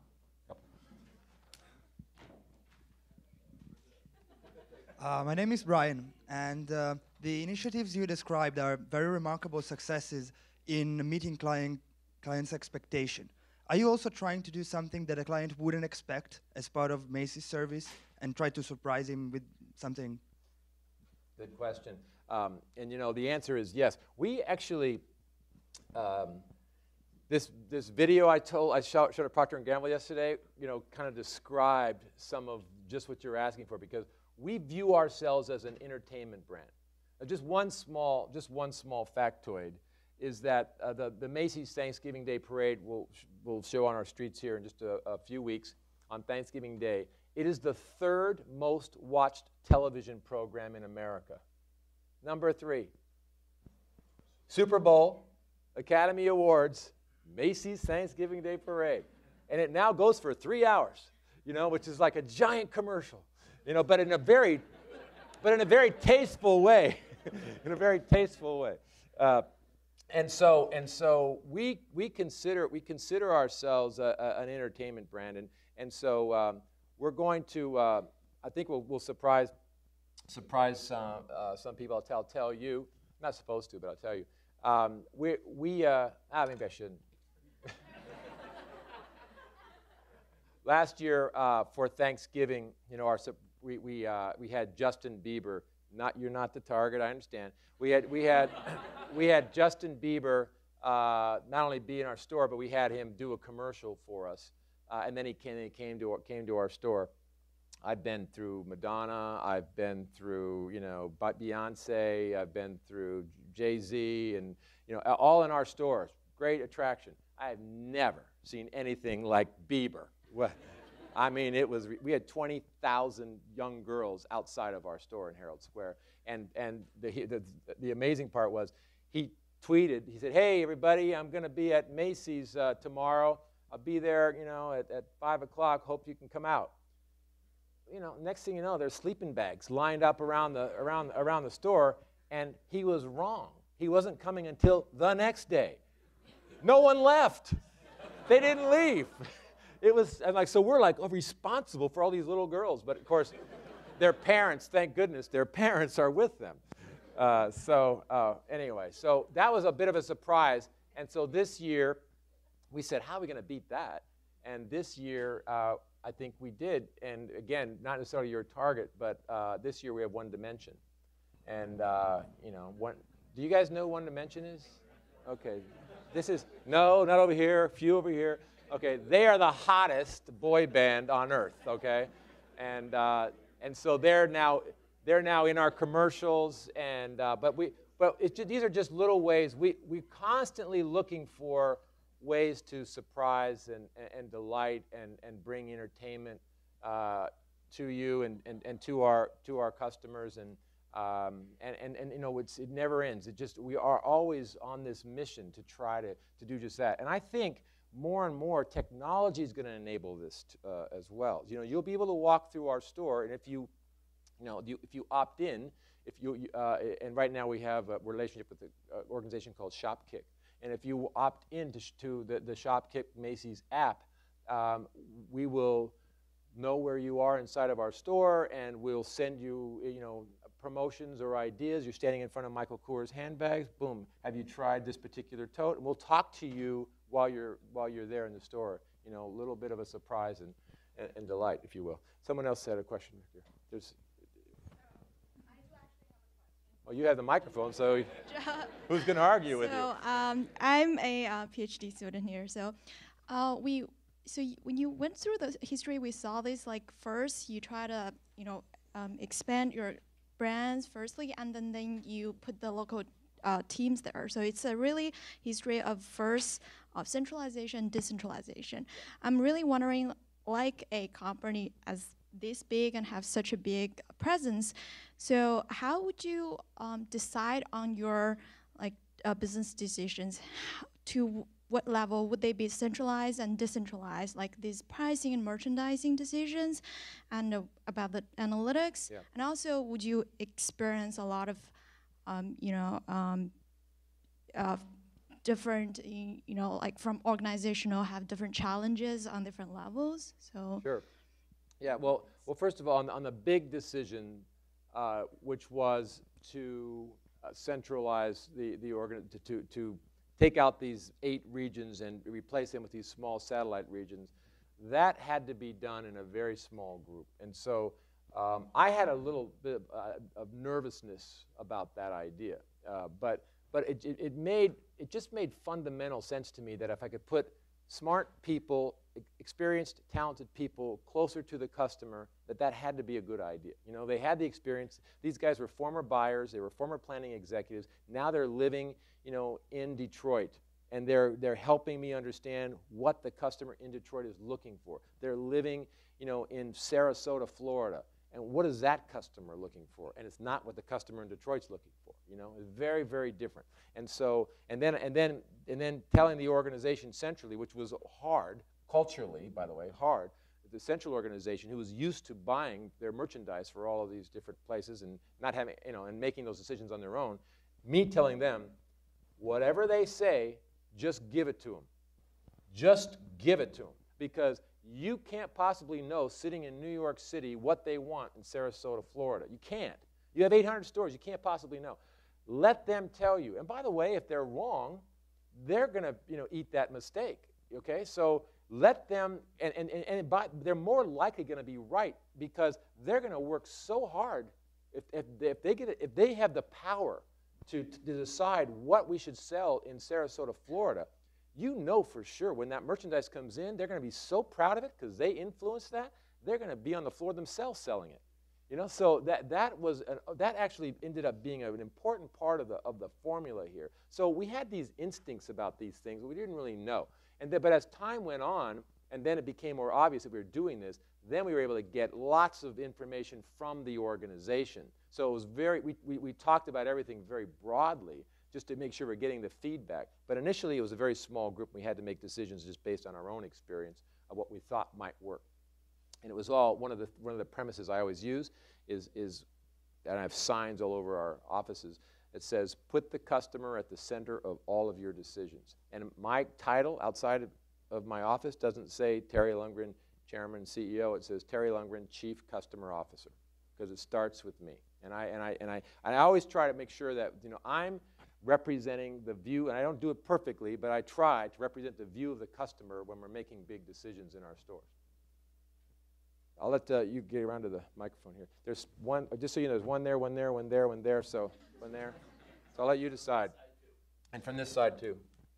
Uh, my name is Brian, and uh, the initiatives you described are very remarkable successes in meeting client, clients' expectation. Are you also trying to do something that a client wouldn't expect as part of Macy's service and try to surprise him with something? Good question. Um, and you know, the answer is yes. We actually, um, this, this video I told, I showed, showed at Procter and Gamble yesterday, you know, kind of described some of just what you're asking for, because we view ourselves as an entertainment brand. Now, just one small, just one small factoid is that uh, the, the Macy's Thanksgiving Day Parade will, sh will show on our streets here in just a, a few weeks on Thanksgiving Day. It is the third most watched television program in America. Number three, Super Bowl, Academy Awards, Macy's Thanksgiving Day Parade. And it now goes for three hours, you know, which is like a giant commercial, you know, but in a very, but in a very tasteful way, in a very tasteful way. Uh, And so, and so we, we, consider, we consider ourselves a, a, an entertainment brand. And, and so um, we're going to, uh, I think we'll, we'll surprise, surprise some, uh, some people. I'll tell, tell you. I'm not supposed to, but I'll tell you. Um, we, we uh, ah, maybe I shouldn't. Last year uh, for Thanksgiving, you know, our, we, we, uh, we had Justin Bieber. Not, you're not the target, I understand. We had, we had, we had Justin Bieber uh, not only be in our store, but we had him do a commercial for us. Uh, and then he came, he came, to our, came to our store. I've been through Madonna. I've been through, you know, Beyonce. I've been through Jay-Z, and, you know, all in our stores. Great attraction. I have never seen anything like Bieber. What? I mean, it was, we had twenty thousand young girls outside of our store in Herald Square. And, and the, the, the amazing part was he tweeted, he said, hey, everybody, I'm going to be at Macy's uh, tomorrow. I'll be there, you know, at, at five o'clock. Hope you can come out. You know, next thing you know, there's sleeping bags lined up around the, around, around the store, and he was wrong. He wasn't coming until the next day. No one left. They didn't leave. It was, and like, so we're like oh, responsible for all these little girls, but of course, their parents, thank goodness, their parents are with them. Uh, so uh, anyway, so that was a bit of a surprise, and so this year, we said, how are we going to beat that? And this year, uh, I think we did, and again, not necessarily your target, but uh, this year we have One Dimension. And, uh, you know, one, do you guys know what One Dimension is? Okay, this is, no, not over here, few over here. Okay, they are the hottest boy band on earth, okay? And, uh, and so they're now, they're now in our commercials, and, uh, but, we, but it's just, these are just little ways. We, we're constantly looking for ways to surprise and, and, and delight and, and bring entertainment uh, to you and, and, and to, our, to our customers. And, um, and, and, and you know, it's, it never ends. It just, we are always on this mission to try to, to do just that. And I think more and more technology is going to enable this t uh, as well. You know, you'll be able to walk through our store, and if you, you know, you, if you opt in, if you, uh, and right now we have a relationship with an uh, organization called Shopkick, and if you opt in to, sh to the, the Shopkick Macy's app, um, we will know where you are inside of our store, and we'll send you, you know, promotions or ideas. You're standing in front of Michael Kors handbags. Boom. Have you tried this particular tote? And we'll talk to you while you're while you're there in the store. You know, a little bit of a surprise and, and, and delight, if you will. Someone else had a question here. There's. Oh, you have the microphone, so who's going to argue with you? So um, I'm a uh, PhD student here. So uh, we. So y when you went through the history, we saw this like first you try to you know um, expand your brands firstly, and then then you put the local uh, teams there. So it's a really history of first of centralization, decentralization. I'm really wondering, like a company as this big and have such a big presence, so how would you um, decide on your like uh, business decisions? How, to what level would they be centralized and decentralized, like these pricing and merchandising decisions, and uh, about the analytics? Yeah. And also, would you experience a lot of, um, you know, um, uh, different, y- you know, like from organizational have different challenges on different levels? So Sure. Yeah, well, well, first of all, on the, on the big decision, uh, which was to uh, centralize the, the organ, to, to, to take out these eight regions and replace them with these small satellite regions, that had to be done in a very small group. And so um, I had a little bit of, uh, of nervousness about that idea. Uh, but but it, it, it made, it just made fundamental sense to me that if I could put smart people, e- experienced, talented people closer to the customer, that that had to be a good idea. You know, they had the experience. These guys were former buyers. They were former planning executives. Now they're living, you know, in Detroit, and they're they're helping me understand what the customer in Detroit is looking for. They're living, you know, in Sarasota, Florida, and what is that customer looking for? And it's not what the customer in Detroit's looking for. You know, it's very, very different. And so, and then and then and then telling the organization centrally, which was hard culturally, by the way, hard. The central organization, who was used to buying their merchandise for all of these different places and not having, you know, and making those decisions on their own, me telling them, whatever they say, just give it to them. Just give it to them. Because you can't possibly know, sitting in New York City, what they want in Sarasota, Florida. You can't. You have eight hundred stores. You can't possibly know. Let them tell you. And by the way, if they're wrong, they're going to, you know, eat that mistake. Okay? So let them, and, and, and, and by, they're more likely going to be right because they're going to work so hard if, if, they, if, they get it, if they have the power To, to decide what we should sell in Sarasota, Florida, you know for sure when that merchandise comes in, they're going to be so proud of it because they influenced that, they're going to be on the floor themselves selling it. You know, so that, that, was an, that actually ended up being an important part of the, of the formula here. So we had these instincts about these things, but we didn't really know. And then, but as time went on, and then it became more obvious that we were doing this, then we were able to get lots of information from the organization. So it was very, we, we, we talked about everything very broadly just to make sure we're getting the feedback. But initially it was a very small group. We had to make decisions just based on our own experience of what we thought might work. And it was all, one of the, one of the premises I always use is, is, and I have signs all over our offices, it says, put the customer at the center of all of your decisions. And my title outside of, of my office doesn't say Terry Lundgren, Chairman and C E O. It says Terry Lundgren, Chief Customer Officer, because it starts with me. And I, and, I, and, I, and I always try to make sure that, you know, I'm representing the view, and I don't do it perfectly, but I try to represent the view of the customer when we're making big decisions in our stores. I'll let uh, you get around to the microphone here. There's one, just so you know, there's one there, one there, one there, one there, so one there. So I'll let you decide. And from this side, too.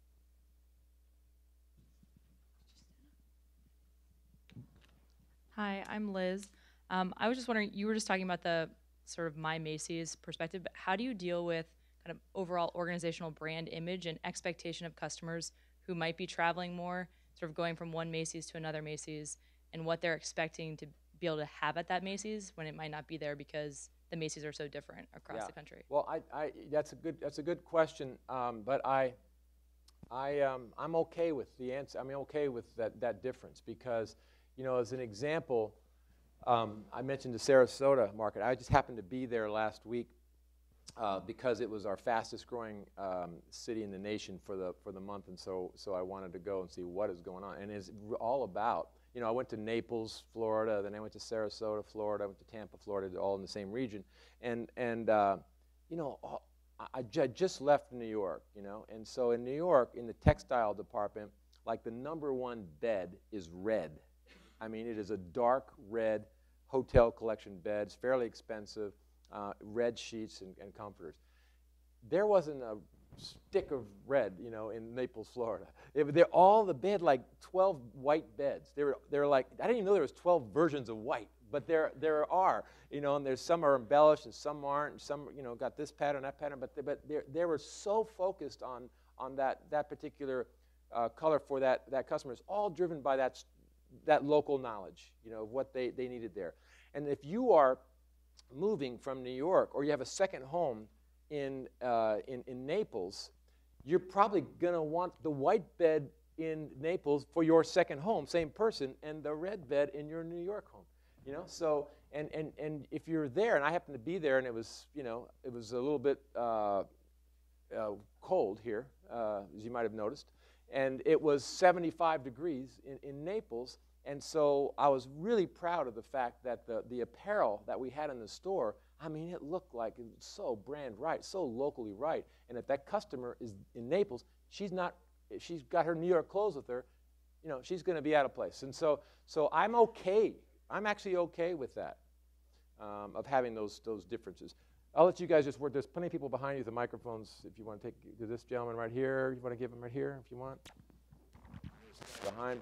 Hi, I'm Liz. Um, I was just wondering, you were just talking about the sort of My Macy's perspective, but how do you deal with kind of overall organizational brand image and expectation of customers who might be traveling more, sort of going from one Macy's to another Macy's, and what they're expecting to be able to have at that Macy's when it might not be there because the Macy's are so different across Yeah. the country? Well, I, I, that's a good, that's a good question, um, but I, I, um, I'm okay with the answer. I'm okay with that, that difference because, you know, as an example, um, I mentioned the Sarasota market. I just happened to be there last week uh, because it was our fastest growing um, city in the nation for the, for the month, and so, so I wanted to go and see what is going on. And it's all about, you know, I went to Naples, Florida, then I went to Sarasota, Florida, I went to Tampa, Florida, all in the same region. And, and uh, you know, all, I, I just left New York, you know, and so in New York, in the textile department, like the number one bed is red. I mean, it is a dark red hotel collection bed. It's fairly expensive, uh, red sheets and, and comforters. There wasn't a stick of red, you know, in Naples, Florida. It, they're all the bed, like twelve white beds. They were, they're like, I didn't even know there was twelve versions of white, but there, there are, you know, and there's some are embellished and some aren't, and some, you know, got this pattern, that pattern, but they, but they were so focused on on that that particular uh, color for that that customer. It's all driven by that that local knowledge, you know, of what they they needed there. And if you are moving from New York or you have a second home in, uh, in, in Naples, you're probably going to want the white bed in Naples for your second home, same person, and the red bed in your New York home. You know, so, and, and, and if you're there, and I happened to be there, and it was, you know, it was a little bit uh, uh, cold here, uh, as you might have noticed, and it was seventy-five degrees in, in Naples, and so I was really proud of the fact that the, the apparel that we had in the store, I mean, it looked like it was so brand right, so locally right. And if that customer is in Naples, she's not, if she's got her New York clothes with her, you know, she's going to be out of place. And so, so I'm okay. I'm actually okay with that, um, of having those, those differences. I'll let you guys just work. There's plenty of people behind you with the microphones. If you want to take to this gentleman right here, you want to give him right here if you want. Behind.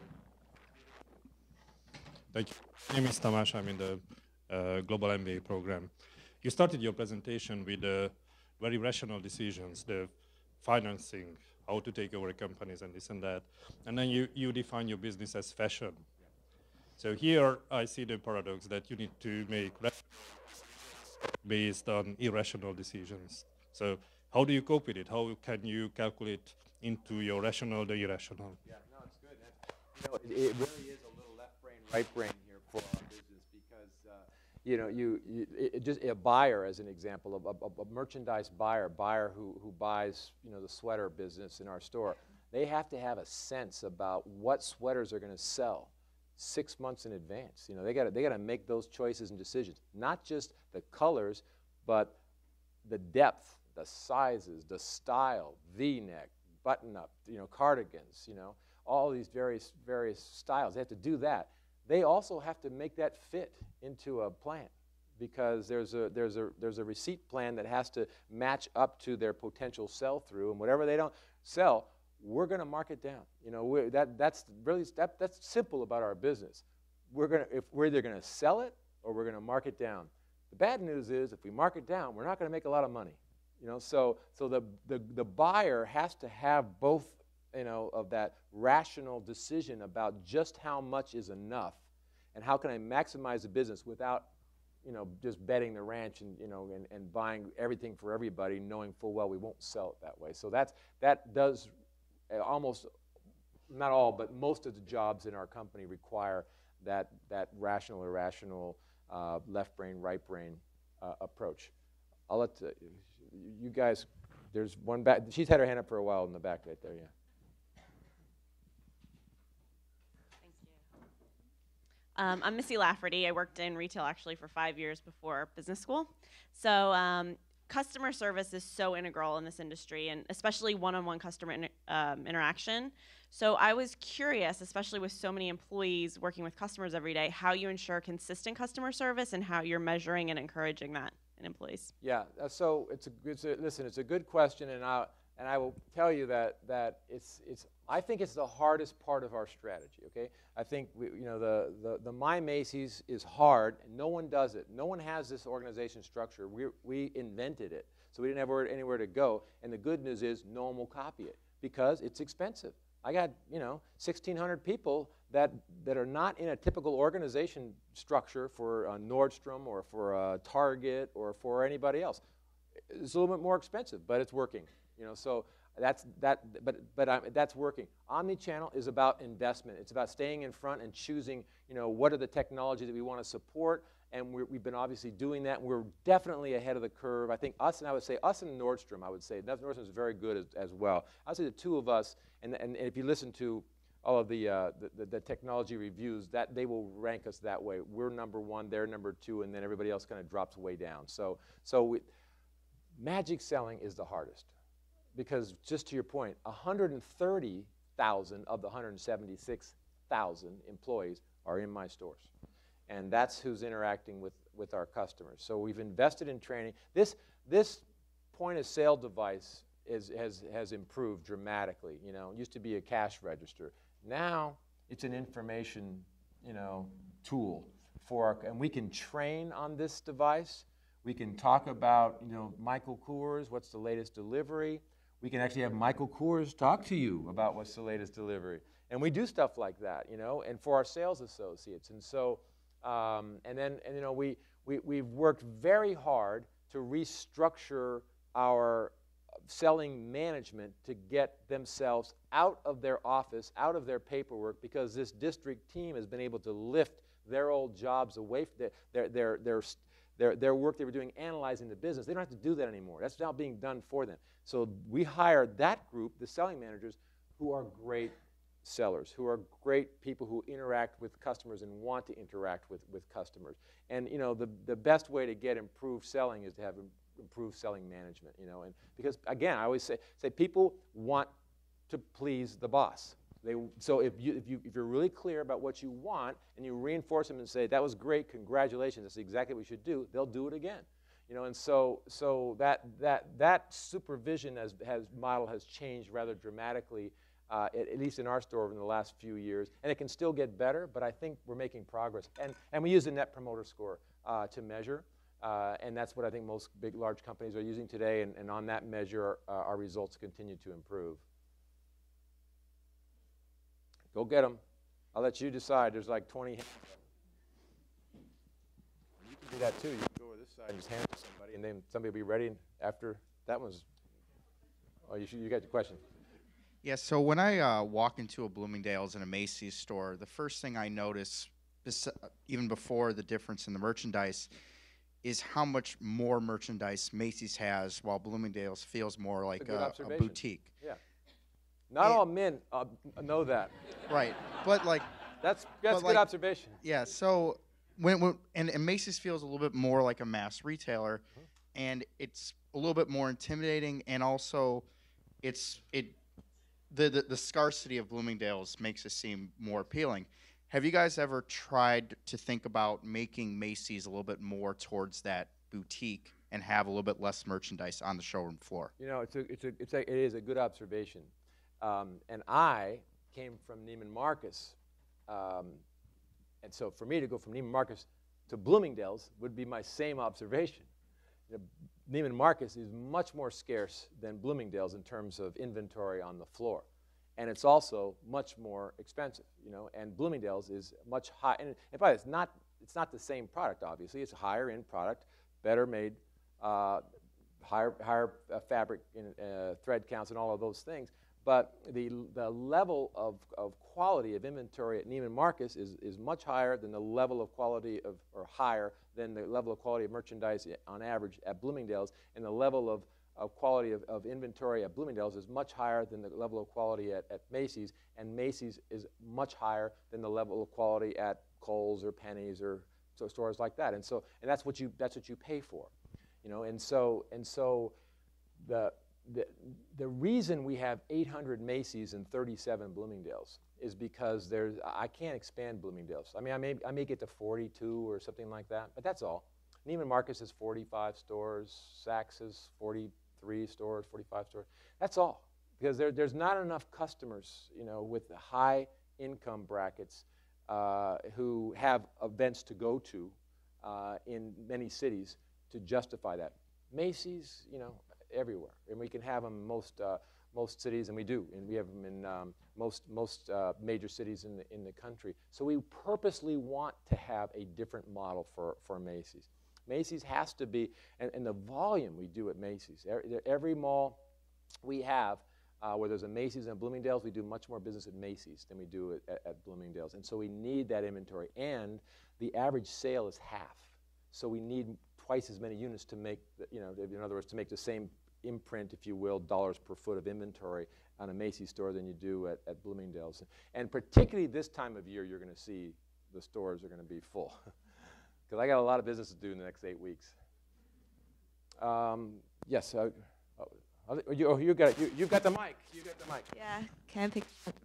Thank you. My name is Tamás. I'm in the uh, Global M B A program. You started your presentation with uh, very rational decisions, the financing, how to take over companies and this and that. And then you, you define your business as fashion. So here I see the paradox that you need to make based on irrational decisions. So how do you cope with it? How can you calculate into your rational the irrational? Yeah, no, it's good. You know, it, it really is a little left brain, right brain here for our business because, uh, you know, you, you it, just a buyer, as an example, of a, a, a merchandise buyer, buyer who, who buys, you know, the sweater business in our store, they have to have a sense about what sweaters are going to sell six months in advance. You know, they got they got to make those choices and decisions, not just the colors, but the depth, the sizes, the style, V-neck, button-up, you know, cardigans, you know, all these various various styles. They have to do that. They also have to make that fit into a plan because there's a there's a there's a receipt plan that has to match up to their potential sell-through, and whatever they don't sell, we're going to mark it down. You know, we're, that that's really that, that's simple about our business. We're going to if we're either going to sell it or we're going to mark it down. The bad news is if we mark it down, we're not going to make a lot of money. You know, so so the, the the buyer has to have both, you know, of that rational decision about just how much is enough, and how can I maximize the business without, you know, just betting the ranch and you know and, and buying everything for everybody, knowing full well we won't sell it that way. So that's that does almost not all, but most of the jobs in our company require that that rational, irrational, uh, left brain, right brain uh, approach. I'll let uh, you guys. There's one back. She's had her hand up for a while in the back right there. Yeah. Thank you. Um, I'm Macy Lafferty. I worked in retail actually for five years before business school. So um, customer service is so integral in this industry, and especially one-on-one customer in, um, interaction. So I was curious, especially with so many employees working with customers every day, how you ensure consistent customer service and how you're measuring and encouraging that in employees. Yeah. Uh, so it's a, it's a listen. It's a good question, and I and I will tell you that that it's it's. I think it's the hardest part of our strategy. Okay. I think we, you know the the the My Macy's is hard, and no one does it. No one has this organization structure. We we invented it, so we didn't have anywhere to go. And the good news is no one will copy it because it's expensive. I got, you know, sixteen hundred people that, that are not in a typical organization structure for uh, Nordstrom or for uh, Target or for anybody else. It's a little bit more expensive, but it's working. You know, so That's, that, but but I'm, that's working. Omnichannel is about investment. It's about staying in front and choosing, you know, what are the technologies that we want to support, and we're, we've been obviously doing that. We're definitely ahead of the curve. I think us, and I would say us and Nordstrom, I would say. Nordstrom is very good as, as well. I would say the two of us, and, and, and if you listen to all of the, uh, the, the, the technology reviews, that they will rank us that way. We're number one, they're number two, and then everybody else kind of drops way down. So, so we, magic selling is the hardest. Because just to your point, one hundred thirty thousand of the one hundred seventy-six thousand employees are in my stores. And that's who's interacting with, with our customers. So we've invested in training. This, this point of sale device is, has, has improved dramatically. You know, it used to be a cash register. Now it's an information, you know, tool for our, and we can train on this device. We can talk about, you know, Michael Kors, what's the latest delivery. We can actually have Michael Kors talk to you about what's the latest delivery. And we do stuff like that, you know, and for our sales associates. And so, um, and then, and, you know, we, we, we've worked very hard to restructure our selling management to get themselves out of their office, out of their paperwork, because this district team has been able to lift their old jobs away from their, their, their, their Their, their work they were doing analyzing the business. They don't have to do that anymore. That's now being done for them. So we hired that group, the selling managers, who are great sellers, who are great people who interact with customers and want to interact with, with customers. And you know, the, the best way to get improved selling is to have improved selling management. You know, and because again, I always say, say people want to please the boss. They, so if, you, if, you, if you're really clear about what you want and you reinforce them and say, that was great, congratulations, that's exactly what we should do, they'll do it again. You know, and so, so that, that, that supervision has, has, model has changed rather dramatically, uh, at, at least in our store over the last few years. And it can still get better, but I think we're making progress. And, and we use the Net Promoter Score uh, to measure. Uh, and that's what I think most big, large companies are using today. And, and on that measure, uh, our results continue to improve. Go get them. I'll let you decide. There's like twenty hands up. You can do that too. You can go over this side and just hand it to somebody, and then somebody will be ready after that one's. Oh, you, should, you got the question. Yeah, so when I uh, walk into a Bloomingdale's and a Macy's store, the first thing I notice, even before the difference in the merchandise, is how much more merchandise Macy's has, while Bloomingdale's feels more like a, a, a boutique. Yeah. Not and all men uh, know that. Right, but like that's that's a good like, observation. Yeah. So when, when and, and Macy's feels a little bit more like a mass retailer, mm-hmm. and it's a little bit more intimidating, and also it's it the, the the scarcity of Bloomingdale's makes it seem more appealing. Have you guys ever tried to think about making Macy's a little bit more towards that boutique and have a little bit less merchandise on the showroom floor? You know, it's a it's a it's a, it is a good observation. Um, and I came from Neiman Marcus, um, and so for me to go from Neiman Marcus to Bloomingdale's would be my same observation. You know, Neiman Marcus is much more scarce than Bloomingdale's in terms of inventory on the floor, and it's also much more expensive. You know, and Bloomingdale's is much high. And, and by the way, it's not it's not the same product. Obviously, it's a higher end product, better made, uh, higher higher uh, fabric in, uh, thread counts, and all of those things. But the, the level of, of quality of inventory at Neiman Marcus is, is much higher than the level of quality of, or higher than the level of quality of merchandise on average at Bloomingdale's, and the level of, of quality of, of inventory at Bloomingdale's is much higher than the level of quality at, at Macy's, and Macy's is much higher than the level of quality at Kohl's or Penny's or so stores like that. And so, and that's what you, that's what you pay for, you know, and so, and so the, The, the reason we have eight hundred Macy's and thirty-seven Bloomingdale's is because there's, I can't expand Bloomingdale's. I mean, I may, I may get to forty-two or something like that, but that's all. Neiman Marcus has forty-five stores, Saks has forty-three stores, forty-five stores. That's all, because there, there's not enough customers, you know, with high income brackets uh, who have events to go to uh, in many cities to justify that. Macy's, you know, everywhere, and we can have them in most uh, most cities, and we do, and we have them in um, most most uh, major cities in the in the country. So we purposely want to have a different model for for Macy's. Macy's has to be, and, and the volume we do at Macy's. Every, every mall we have Uh, where there's a Macy's and a Bloomingdale's, we do much more business at Macy's than we do at, at, at Bloomingdale's. And so we need that inventory. And the average sale is half. So we need twice as many units to make, the, you know, in other words, to make the same imprint, if you will, dollars per foot of inventory on a Macy's store than you do at, at Bloomingdale's. And particularly this time of year, you're going to see the stores are going to be full. Because I got a lot of business to do in the next eight weeks. Um, yes. Uh, oh, you, oh, you got it. You, you've got the mic. You got the mic. Yeah, can I pick?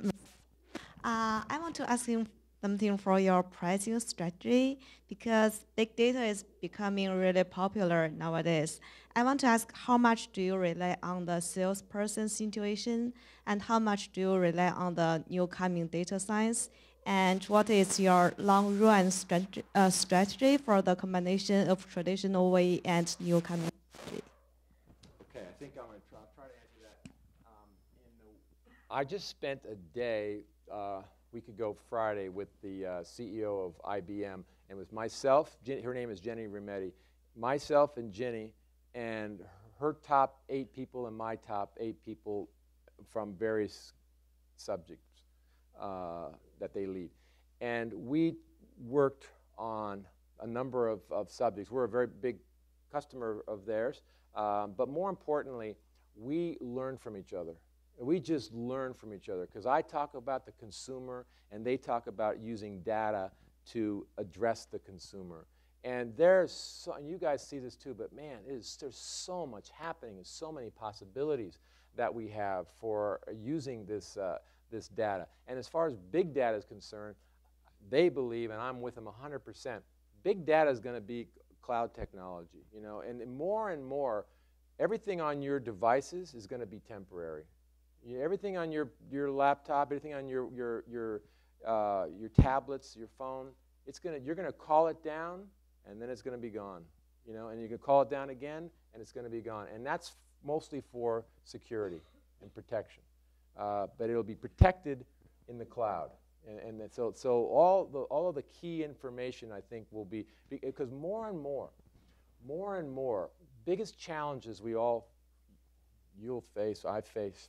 Uh, I want to ask you something for your pricing strategy because big data is becoming really popular nowadays. I want to ask how much do you rely on the salesperson's intuition and how much do you rely on the new coming data science? And what is your long run strat uh, strategy for the combination of traditional way and new coming strategy? Okay, I think I'm going to try, try to answer that. Um, in the, I just spent a day, uh, week ago Friday, with the uh, C E O of I B M, and with myself, Jen, her name is Jenny Rimetti, myself and Jenny, and her top eight people and my top eight people from various subjects uh, that they lead. And we worked on a number of, of subjects. We're a very big customer of theirs, um, but more importantly, we learn from each other. We just learn from each other because I talk about the consumer and they talk about using data to address the consumer. And there's, so, and you guys see this too, but man, it is, there's so much happening and so many possibilities that we have for using this, uh, this data. And as far as big data is concerned, they believe, and I'm with them one hundred percent, big data is going to be cloud technology, you know, and more and more, everything on your devices is going to be temporary. You, everything on your, your laptop, everything on your, your, your, uh, your tablets, your phone, it's gonna, you're going to call it down, and then it's going to be gone, you know, and you can call it down again, and it's going to be gone. And that's mostly for security and protection. Uh, but it'll be protected in the cloud. And, and so, so all, the, all of the key information, I think, will be, because more and more, more and more, biggest challenges we all, you'll face, I face,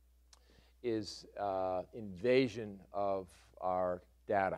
is uh, invasion of our data,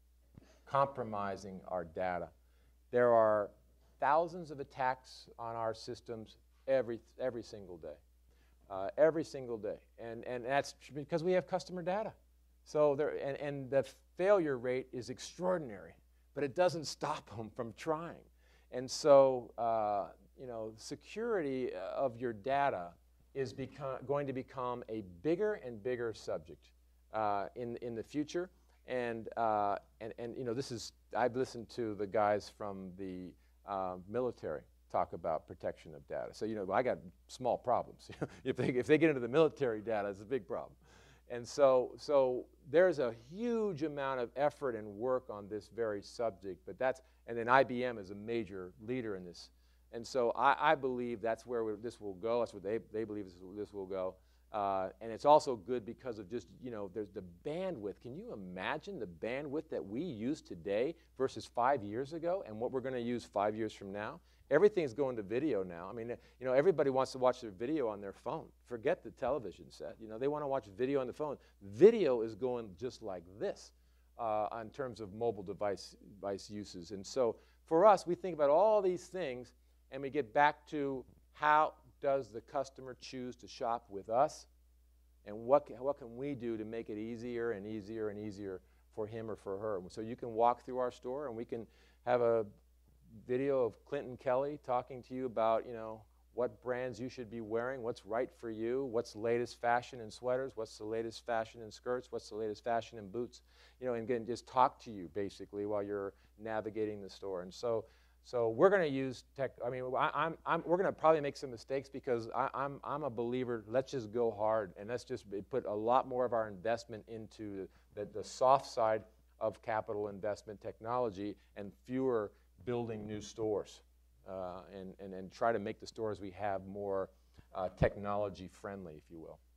compromising our data. There are thousands of attacks on our systems every, every single day, uh, every single day. And, and that's because we have customer data. So there, and, and the failure rate is extraordinary, but it doesn't stop them from trying. And so, uh, you know, security of your data is become, going to become a bigger and bigger subject uh, in, in the future. And, uh, and, and, you know, this is, I've listened to the guys from the uh, military talk about protection of data. So, you know, I got small problems. if, they, if they get into the military data, it's a big problem. And so, so there's a huge amount of effort and work on this very subject, but that's, and then I B M is a major leader in this. And so I, I believe that's where we, this will go. That's where they, they believe this will, this will go. Uh, and it's also good because of just, you know, there's the bandwidth. Can you imagine the bandwidth that we use today versus five years ago and what we're going to use five years from now? Everything's going to video now. I mean, you know, everybody wants to watch their video on their phone. Forget the television set. You know, they want to watch video on the phone. Video is going just like this uh, in terms of mobile device, device uses. And so for us, we think about all these things, and we get back to how does the customer choose to shop with us, and what can, what can we do to make it easier and easier and easier for him or for her. So you can walk through our store, and we can have a video of Clinton Kelly talking to you about, you know, what brands you should be wearing, what's right for you, what's the latest fashion in sweaters, what's the latest fashion in skirts, what's the latest fashion in boots, you know, and again, just talk to you basically while you're navigating the store. And so, so we're going to use tech. I mean, I, I'm, I'm, we're going to probably make some mistakes because I, I'm, I'm a believer. Let's just go hard, and let's just put a lot more of our investment into the, the soft side of capital investment technology and fewer building new stores, uh, and, and, and try to make the stores we have more uh, technology friendly, if you will.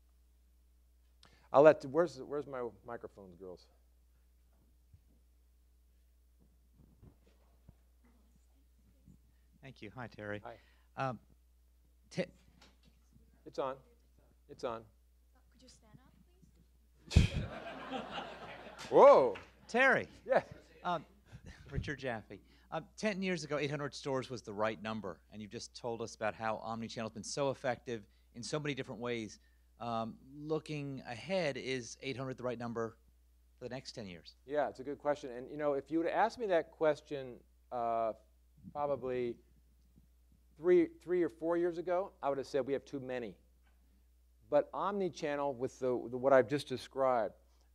I'll let, where's, where's my microphones, girls? Thank you. Hi, Terry. Hi. Um, t it's on. It's on. Could you stand up, please? Whoa. Terry. Yeah. Um, Richard Jaffe. Um, ten years ago, eight hundred stores was the right number, and you just told us about how omnichannel has been so effective in so many different ways. Um, looking ahead, is eight hundred the right number for the next ten years? Yeah, it's a good question. And, you know, if you would have asked me that question uh, probably three, three or four years ago, I would have said we have too many. But omnichannel, with the, the, what I've just described,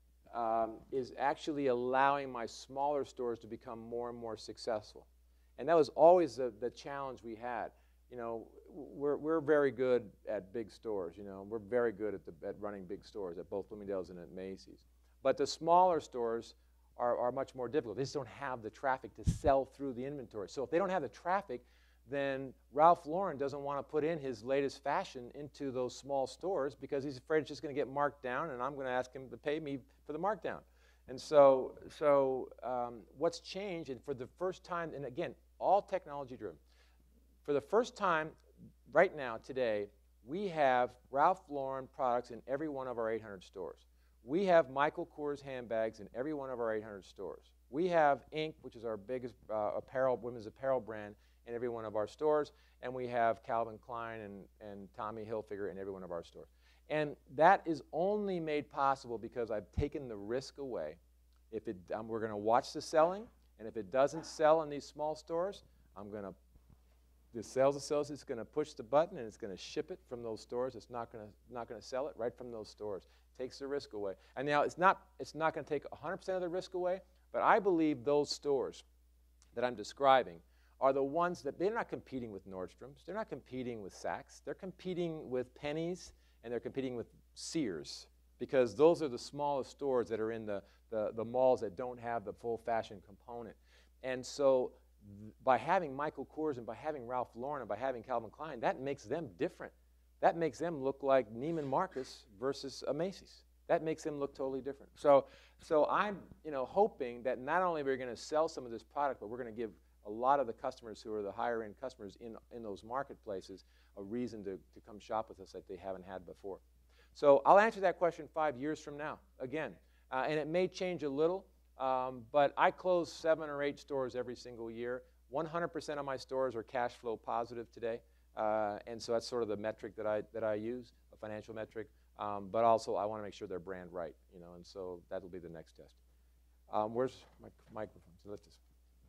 um, is actually allowing my smaller stores to become more and more successful. And that was always the, the challenge we had. You know, we're, we're very good at big stores. You know, we're very good at, the, at running big stores at both Bloomingdale's and at Macy's. But the smaller stores are, are much more difficult. They just don't have the traffic to sell through the inventory. So if they don't have the traffic, then Ralph Lauren doesn't want to put in his latest fashion into those small stores because he's afraid it's just going to get marked down, and I'm going to ask him to pay me for the markdown. And so, so um, what's changed, and for the first time, and again, all technology driven, for the first time right now, today, we have Ralph Lauren products in every one of our eight hundred stores. We have Michael Kors handbags in every one of our eight hundred stores. We have Inc, which is our biggest uh, apparel, women's apparel brand, in every one of our stores, and we have Calvin Klein and, and Tommy Hilfiger in every one of our stores. And that is only made possible because I've taken the risk away. If it, um, we're going to watch the selling, and if it doesn't sell in these small stores, I'm going to, the sales associate's going to push the button, and it's going to ship it from those stores. It's not going to not going to sell it right from those stores. Takes the risk away. And now it's not it's not going to take one hundred percent of the risk away, but I believe those stores that I'm describing are the ones that they're not competing with Nordstrom's, they're not competing with Saks, they're competing with Penny's, and they're competing with Sears, because those are the smallest stores that are in the, the, the malls that don't have the full fashion component. And so by having Michael Kors and by having Ralph Lauren and by having Calvin Klein, that makes them different. That makes them look like Neiman Marcus versus a Macy's. That makes them look totally different. So, so I'm you know, hoping that not only we're going to sell some of this product, but we're going to give a lot of the customers who are the higher end customers in, in those marketplaces a reason to, to come shop with us that they haven't had before. So I'll answer that question five years from now, again. Uh, and it may change a little, um, but I close seven or eight stores every single year. one hundred percent of my stores are cash flow positive today. Uh, and so that's sort of the metric that I, that I use, a financial metric. Um, but also I want to make sure they're brand right, you know, and so that'll be the next test. Um, where's my microphone? So let's just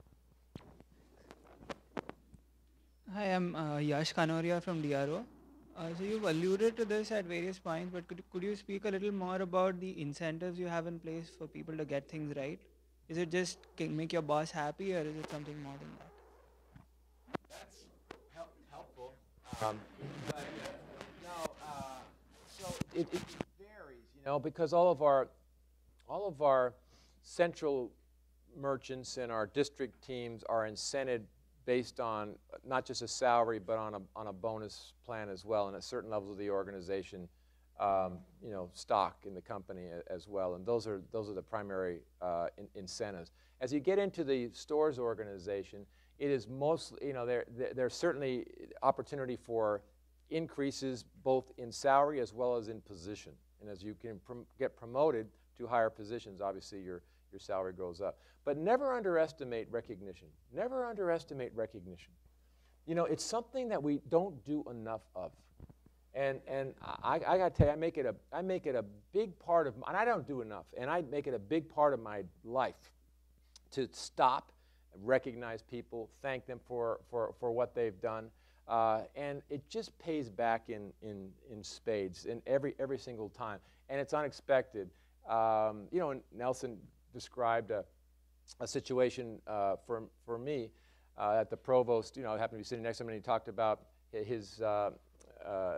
Hi, I'm uh, Yash Kanoria from D R O. Uh, so you've alluded to this at various points, but could, could you speak a little more about the incentives you have in place for people to get things right? Is it just can make your boss happy, or is it something more than that? That's help, helpful. Um, but, no, uh, so it, it varies, you know, because all of our, all of our central merchants and our district teams are incented based on not just a salary, but on a, on a bonus plan as well, and at certain levels of the organization, um, you know, stock in the company a, as well, and those are, those are the primary uh, in, incentives. As you get into the stores organization, it is mostly, you know, there, there, there's certainly opportunity for increases both in salary as well as in position, and as you can prom get promoted to higher positions, obviously your your salary goes up. But never underestimate recognition. Never underestimate recognition. You know, it's something that we don't do enough of. And, and I, I got to tell you, I make, it a, I make it a big part of, and I don't do enough, and I make it a big part of my life to stop, recognize people, thank them for, for, for what they've done. Uh, and it just pays back in, in, in spades in every, every single time. And it's unexpected. Um, you know, Nelson described a, a situation uh, for, for me uh, at the provost. You know, I happened to be sitting next to him, and he talked about his, uh, uh,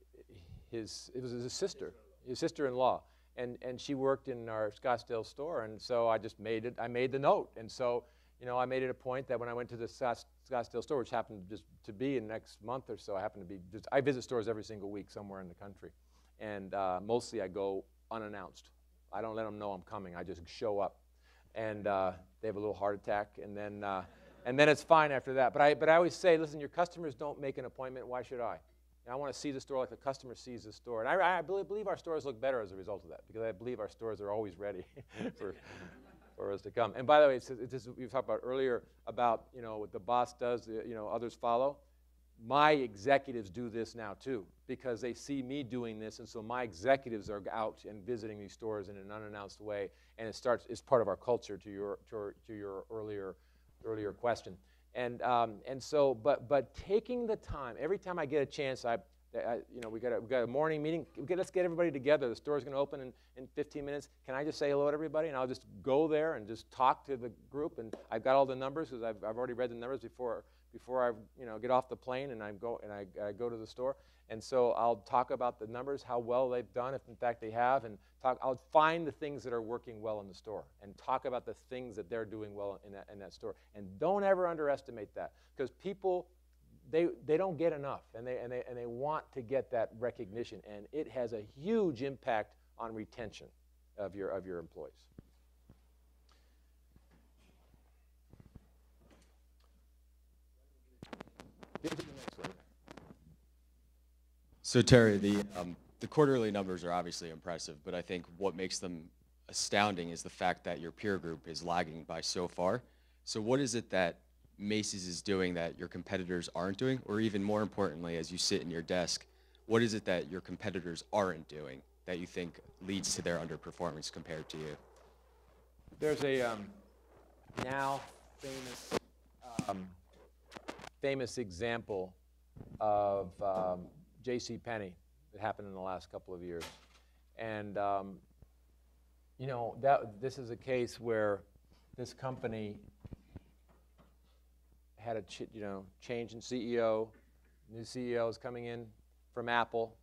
his it was his sister, his sister-in-law, and, and she worked in our Scottsdale store, and so I just made it, I made the note. And so, you know, I made it a point that when I went to the Scottsdale store, which happened just to be in the next month or so, I happen to be, just, I visit stores every single week somewhere in the country, and uh, mostly I go unannounced. I don't let them know I'm coming. I just show up, and uh, they have a little heart attack, and then uh, and then it's fine after that. But I but I always say, listen, your customers don't make an appointment. Why should I? And I want to see the store like the customer sees the store. And I, I believe, believe our stores look better as a result of that, because I believe our stores are always ready for, for us to come. And by the way, it's, it's, we talked about earlier about, you know, what the boss does, you know, others follow. My executives do this now too, because they see me doing this, and so my executives are out and visiting these stores in an unannounced way, and it starts, it's part of our culture, to your, to, to your earlier, earlier question. And, um, and so, but, but taking the time, every time I get a chance, I, I you know, we got, a, we got a morning meeting, get, let's get everybody together. The store's gonna open in, in fifteen minutes. Can I just say hello to everybody? And I'll just go there and just talk to the group, and I've got all the numbers, because I've, I've already read the numbers before, before I, you know, get off the plane and I go, and I, I go to the store. And so I'll talk about the numbers, how well they've done, if in fact they have, and talk, I'll find the things that are working well in the store and talk about the things that they're doing well in that, in that store. And don't ever underestimate that, because people, they, they don't get enough, and they, and, they, and they want to get that recognition, and it has a huge impact on retention of your, of your employees. So Terry, the, um, the quarterly numbers are obviously impressive, but I think what makes them astounding is the fact that your peer group is lagging by so far. So what is it that Macy's is doing that your competitors aren't doing? Or even more importantly, as you sit in your desk, what is it that your competitors aren't doing that you think leads to their underperformance compared to you? There's a um, now famous, um, famous example of um, J C Penney that happened in the last couple of years. And, um, you know, that, this is a case where this company had a ch you know, change in C E O. New C E O is coming in from Apple,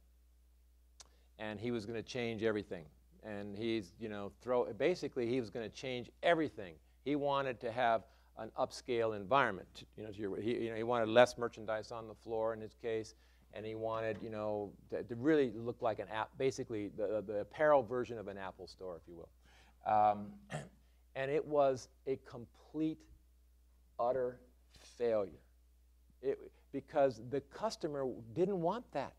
and he was going to change everything. And he's, you know, throw, basically he was going to change everything. He wanted to have an upscale environment. You know, to your, he, you know, he wanted less merchandise on the floor in his case. And he wanted, you know, to, to really look like an app, basically the, the apparel version of an Apple store, if you will. Um, and it was a complete, utter failure. It, because the customer didn't want that.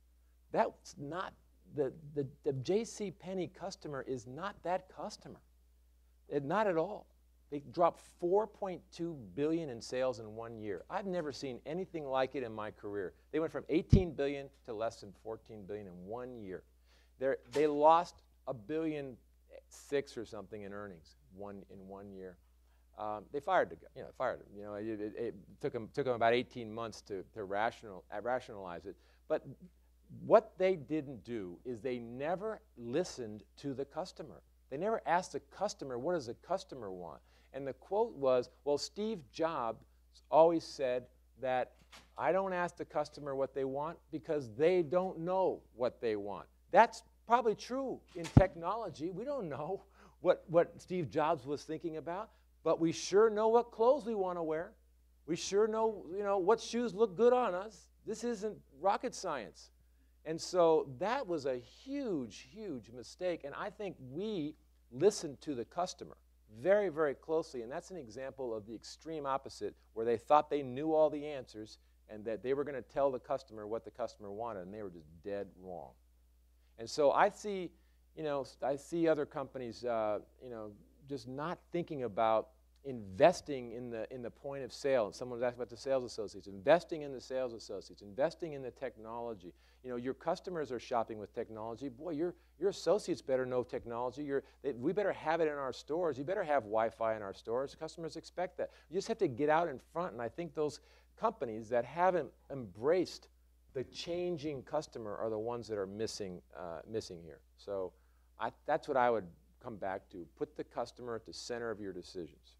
That's not, the, the, the J C Penney customer is not that customer. It, not at all. They dropped four point two billion dollars in sales in one year. I've never seen anything like it in my career. They went from eighteen billion dollars to less than fourteen billion dollars in one year. They're, they lost a billion six or something in earnings one, in one year. Um, they fired the guy. You know, fired him. You know, it, it, it took them took them about eighteen months to to rational uh, rationalize it. But what they didn't do is they never listened to the customer. They never asked the customer, what does the customer want? And the quote was, well, Steve Jobs always said that I don't ask the customer what they want because they don't know what they want. That's probably true in technology. We don't know what, what Steve Jobs was thinking about, but we sure know what clothes we want to wear. We sure know, you know, what shoes look good on us. This isn't rocket science. And so that was a huge, huge mistake, and I think we listened to the customer very, very closely, and that's an example of the extreme opposite, where they thought they knew all the answers and that they were going to tell the customer what the customer wanted, and they were just dead wrong. And so I see, you know, I see other companies, uh, you know, just not thinking about investing in the in the point of sale. And someone was asking about the sales associates, investing in the sales associates, investing in the technology. You know, your customers are shopping with technology. Boy, your your associates better know technology. You're, they, we better have it in our stores. You better have Wi-Fi in our stores. Customers expect that. You just have to get out in front. And I think those companies that haven't embraced the changing customer are the ones that are missing uh, missing here. So I, that's what I would come back to. Put the customer at the center of your decisions.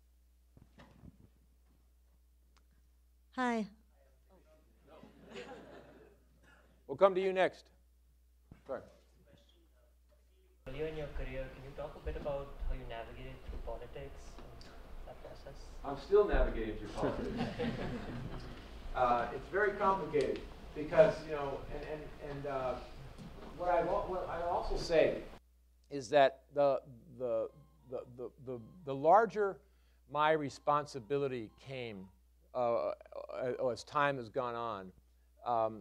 Hi. We'll come to you next. Sorry. Earlier in your career, can you talk a bit about how you navigated through politics and that process? I'm still navigating through politics. uh, it's very complicated because, you know, and, and, and uh, what, I, what I also say is that the, the, the, the, the, the larger my responsibility came uh, as time has gone on, um,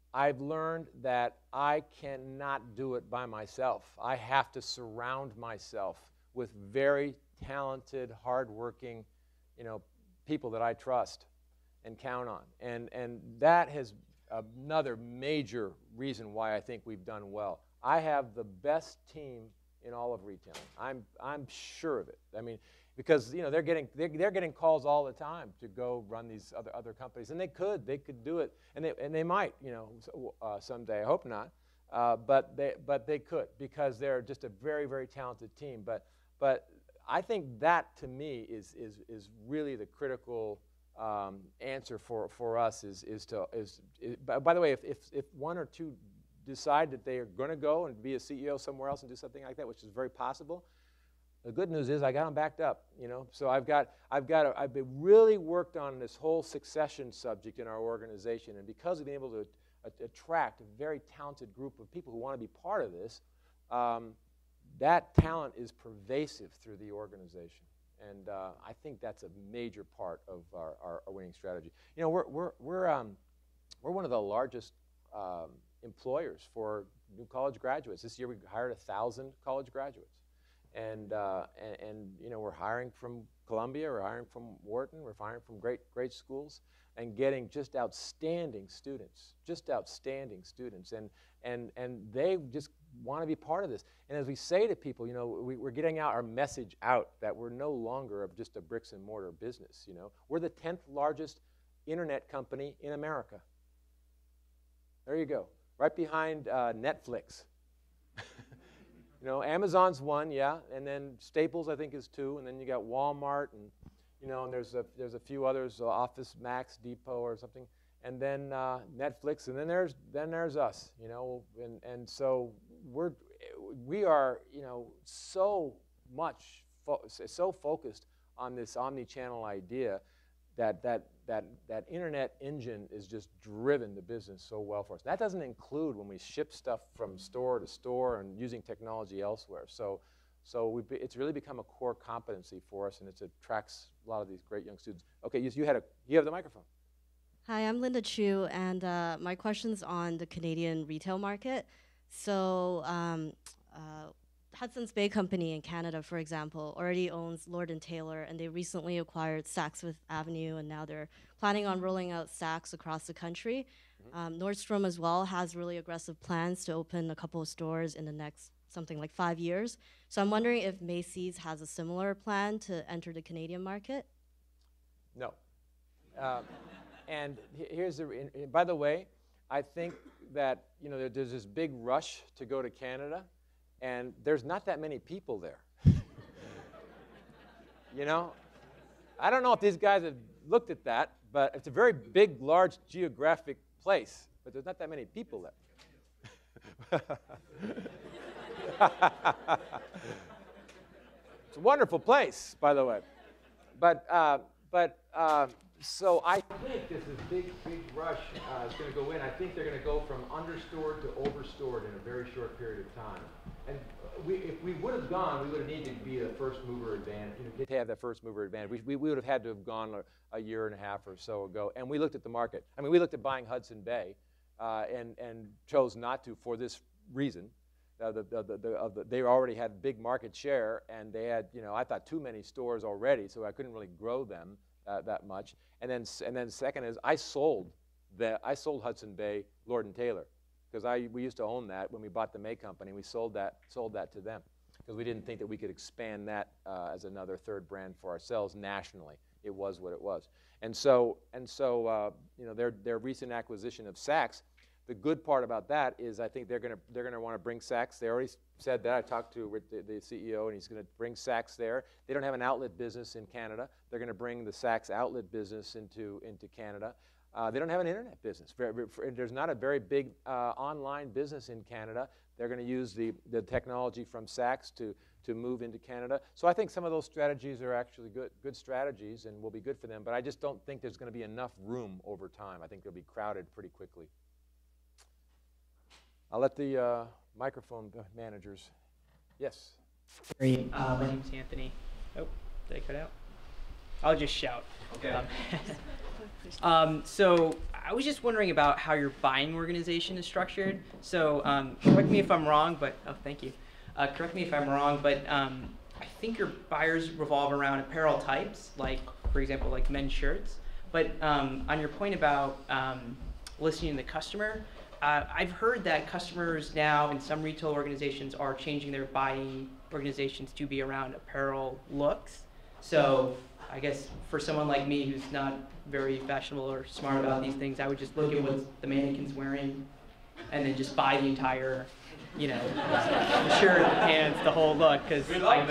I've learned that I cannot do it by myself. I have to surround myself with very talented, hardworking, you know, people that I trust and count on. And, and that has another major reason why I think we've done well. I have the best team in all of retailing. I'm, I'm sure of it. I mean, because you know they're getting they're, they're getting calls all the time to go run these other other companies, and they could they could do it, and they and they might, you know, uh, someday. I hope not, uh, but they but they could, because they're just a very very talented team. But but I think that to me is is is really the critical um, answer for for us is is to is, is by, by the way, if if if one or two decide that they are going to go and be a C E O somewhere else and do something like that, which is very possible. The good news is I got them backed up, you know. So I've got, I've got, a, I've been really worked on this whole succession subject in our organization, and because we've been able to a, attract a very talented group of people who want to be part of this, um, that talent is pervasive through the organization, and uh, I think that's a major part of our, our, our winning strategy. You know, we're we're we're um, we're one of the largest um, employers for new college graduates. This year we hired a thousand college graduates. And, uh, and, and, you know, we're hiring from Columbia, we're hiring from Wharton, we're hiring from great, great schools, and getting just outstanding students, just outstanding students. And, and, and they just want to be part of this. And as we say to people, you know, we, we're getting out our message out that we're no longer of just a bricks and mortar business, you know. We're the tenth largest internet company in America. There you go, right behind uh, Netflix. You know, Amazon's one, yeah, and then Staples, I think, is two, and then you got Walmart, and you know, and there's a there's a few others, uh, Office Max, Depot, or something, and then uh, Netflix, and then there's then there's us, you know, and and so we're we are, you know, so much fo so focused on this omni-channel idea that that that that internet engine is just driven the business so well for us. That doesn't include when we ship stuff from store to store and using technology elsewhere. So, so we've be, it's really become a core competency for us, and it attracts a lot of these great young students. Okay, you, you had a you have the microphone. Hi, I'm Linda Chu, and uh, my question's on the Canadian retail market. So, um, uh, Hudson's Bay Company in Canada, for example, already owns Lord and Taylor, and they recently acquired Saks Fifth Avenue, and now they're planning on rolling out Saks across the country. Mm-hmm. um, Nordstrom as well has really aggressive plans to open a couple of stores in the next something like five years. So I'm wondering if Macy's has a similar plan to enter the Canadian market? No. Uh, and here's the, in, in, by the way, I think that, you know, there, there's this big rush to go to Canada, and there's not that many people there. You know? I don't know if these guys have looked at that, but it's a very big, large geographic place, but there's not that many people there. It's a wonderful place, by the way. But, uh, but uh, so I think this is big, big rush uh, is going to go in. I think they're going to go from understored to overstored in a very short period of time. And we, if we would have gone, we would have needed to be a first mover advantage. You know, to have that first mover advantage, we, we, we would have had to have gone a, a year and a half or so ago. And we looked at the market. I mean, we looked at buying Hudson Bay, uh, and and chose not to for this reason. Uh, the, the, the, the, uh, the, they already had big market share, and they had, you know, I thought too many stores already, so I couldn't really grow them uh, that much. And then, and then second is I sold the, I sold Hudson Bay Lord and Taylor, because I we used to own that when we bought the May Company. We sold that sold that to them because we didn't think that we could expand that uh, as another third brand for ourselves nationally. It was what it was, and so and so uh, you know, their their recent acquisition of Saks. The good part about that is I think they're going to they're going to want to bring Saks. They already said that. I talked to the, the C E O, and he's going to bring Saks there. They don't have an outlet business in Canada. They're going to bring the Saks outlet business into into Canada. Uh, they don't have an internet business. There's not a very big uh, online business in Canada. They're going to use the the technology from Saks to to move into Canada. So I think some of those strategies are actually good good strategies and will be good for them. But I just don't think there's going to be enough room over time. I think they'll be crowded pretty quickly. I'll let the uh, microphone managers. Yes. Great. Uh, my name's Anthony. Oh, did I cut out? I'll just shout. Okay. Um, um, so I was just wondering about how your buying organization is structured. So um, correct me if I'm wrong, but oh, thank you. Uh, correct me if I'm wrong, but um, I think your buyers revolve around apparel types, like for example, like men's shirts. But um, on your point about um, listening to the customer, uh, I've heard that customers now in some retail organizations are changing their buying organizations to be around apparel looks. So I guess for someone like me who's not very fashionable or smart about these things, I would just look at what the mannequin's wearing and then just buy the entire, you know, the shirt, the pants, the whole look. Cause we love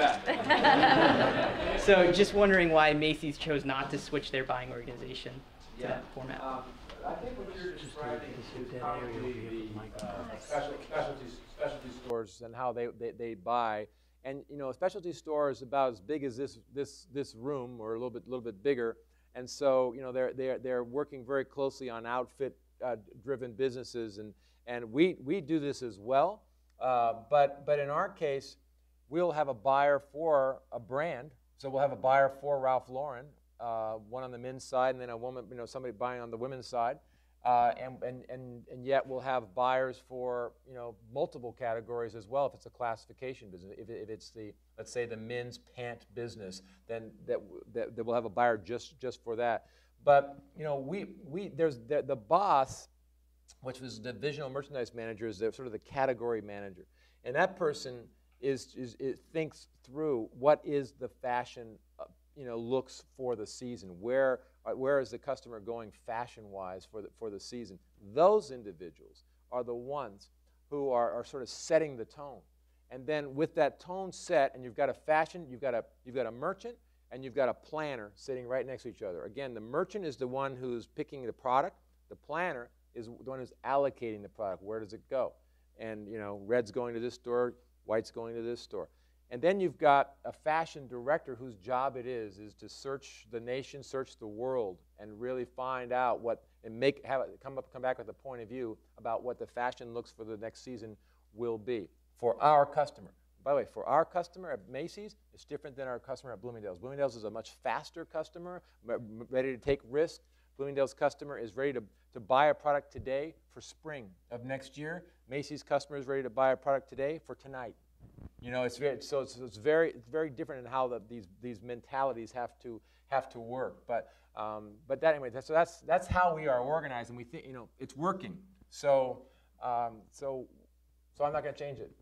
that. So just wondering why Macy's chose not to switch their buying organization to Yeah. that format. Um, I think what you're describing is probably the uh, special, specialty, specialty stores and how they, they, they buy. And you know, a specialty store is about as big as this this this room, or a little bit little bit bigger. And so you know, they're they're they're working very closely on outfit-driven uh, businesses, and and we we do this as well. Uh, but but in our case, we'll have a buyer for a brand. So we'll have a buyer for Ralph Lauren, uh, one on the men's side, and then a woman, you know, somebody buying on the women's side. Uh, and, and, and, and yet we'll have buyers for, you know, multiple categories as well if it's a classification business. If, if it's the, let's say, the men's pant business, then that, that, that we'll have a buyer just, just for that. But, you know, we, we, there's the, the boss, which was the divisional merchandise manager, is the, sort of the category manager. And that person is, is, is thinks through what is the fashion, uh, you know, looks for the season. Where Where is the customer going fashion-wise for the, for the season? Those individuals are the ones who are, are sort of setting the tone. And then with that tone set, and you've got a fashion, you've got a, you've got a merchant, and you've got a planner sitting right next to each other. Again, the merchant is the one who's picking the product. The planner is the one who's allocating the product. Where does it go? And, you know, red's going to this store, white's going to this store. And then you've got a fashion director whose job it is, is to search the nation, search the world, and really find out what, and make, have it come up, come back with a point of view about what the fashion looks for the next season will be for our customer. By the way, for our customer at Macy's, it's different than our customer at Bloomingdale's. Bloomingdale's is a much faster customer, ready to take risks. Bloomingdale's customer is ready to, to buy a product today for spring of next year. Macy's customer is ready to buy a product today for tonight. You know, it's very, so it's, it's very it's very different in how the, these these mentalities have to have to work. But um, but that anyway, that's, so that's that's how we are organized, and we think, you know, it's working. So um, so so I'm not going to change it.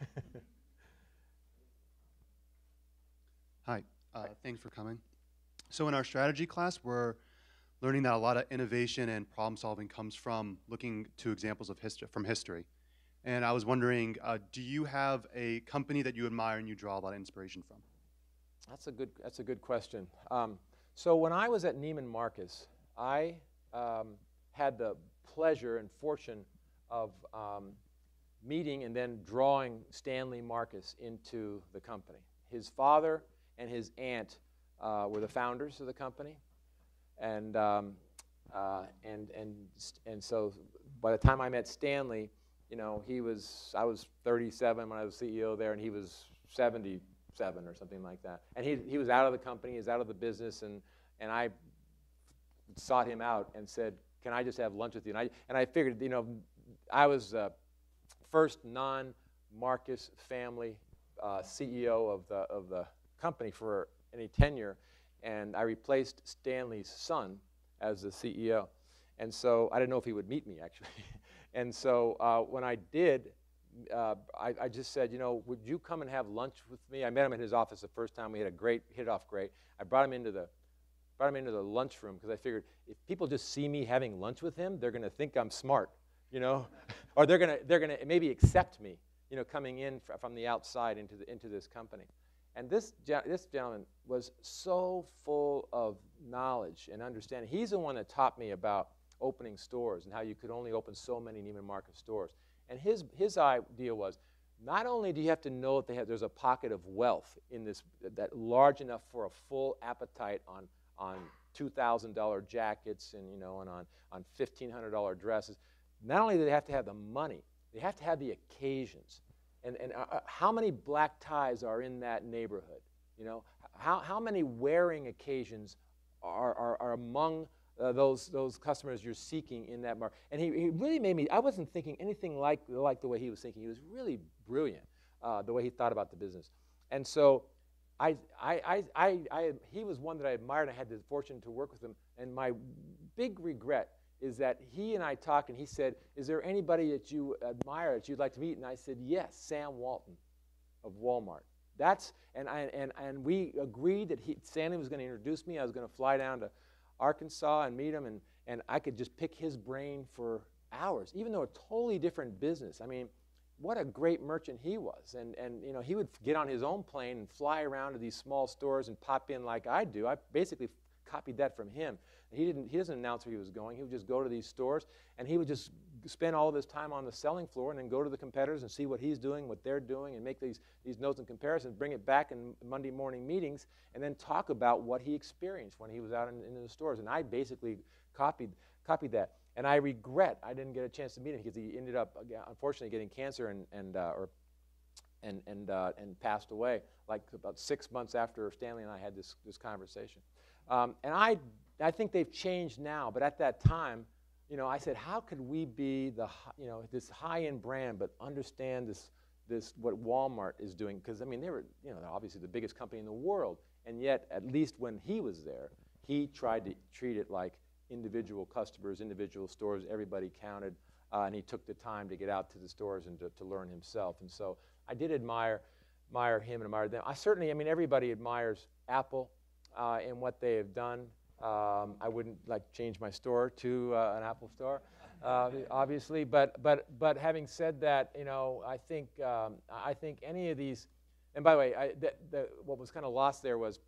Hi, uh, thanks for coming. So in our strategy class, we're learning that a lot of innovation and problem solving comes from looking to examples of history from history. And I was wondering, uh, do you have a company that you admire and you draw a lot of inspiration from? That's a good, that's a good question. Um, so when I was at Neiman Marcus, I um, had the pleasure and fortune of um, meeting and then drawing Stanley Marcus into the company. His father and his aunt uh, were the founders of the company. And, um, uh, and, and, and so by the time I met Stanley, you know, he was, I was thirty-seven when I was C E O there, and he was seventy-seven or something like that. And he, he was out of the company, he was out of the business, and, and I sought him out and said, can I just have lunch with you? And I, and I figured, you know, I was uh, first non-Marcus family uh, C E O of the, of the company for any tenure, and I replaced Stanley's son as the C E O. And so I didn't know if he would meet me, actually. And so uh, when I did, uh, I, I just said, you know, would you come and have lunch with me? I met him in his office the first time. We had a great, hit it off great. I brought him into the, brought him into the lunchroom because I figured if people just see me having lunch with him, they're going to think I'm smart, you know, or they're going to, they're going to maybe accept me, you know, coming in fr from the outside into the, into this company. And this, this gentleman was so full of knowledge and understanding. He's the one that taught me about opening stores and how you could only open so many Neiman Marcus stores. And his, his idea was, not only do you have to know that they have, there's a pocket of wealth in this, that large enough for a full appetite on, on two thousand dollar jackets and, you know, and on, on fifteen hundred dollar dresses. Not only do they have to have the money, they have to have the occasions. And, and uh, how many black ties are in that neighborhood? You know, how, how many wearing occasions are, are, are among uh, those, those customers you're seeking in that market? And he, he really made me, I wasn't thinking anything like, like the way he was thinking. He was really brilliant, uh, the way he thought about the business. And so I, I, I, I, I, he was one that I admired. I had the fortune to work with him. And my big regret is that he and I talked, and he said, is there anybody that you admire that you'd like to meet? And I said, yes, Sam Walton of Walmart. That's, and, I, and, and we agreed that he, Stanley was going to introduce me. I was going to fly down to Arkansas and meet him, and, and I could just pick his brain for hours, even though a totally different business. I mean, what a great merchant he was. And, and you know, he would get on his own plane and fly around to these small stores and pop in like I do. I basically copied that from him. He, didn't, he doesn't announce where he was going. He would just go to these stores, and he would just spend all of his time on the selling floor and then go to the competitors and see what he's doing, what they're doing, and make these, these notes and comparisons, bring it back in Monday morning meetings, and then talk about what he experienced when he was out in, in the stores. And I basically copied, copied that. And I regret I didn't get a chance to meet him because he ended up, unfortunately, getting cancer and, and, uh, or, and, and, uh, and passed away like about six months after Stanley and I had this, this conversation. Um, and I, I think they've changed now, but at that time, you know, I said, how could we be the, you know, this high-end brand, but understand this, this what Walmart is doing? Because I mean, they were, you know, they're obviously the biggest company in the world, and yet, at least when he was there, he tried to treat it like individual customers, individual stores. Everybody counted, uh, and he took the time to get out to the stores and to, to learn himself. And so, I did admire, admire him and admire them. I certainly, I mean, everybody admires Apple uh, and what they have done. Um, I wouldn't like change my store to uh, an Apple store, uh, obviously. But but but having said that, you know, I think um, I think any of these, and by the way, I, the, the, what was kind of lost there was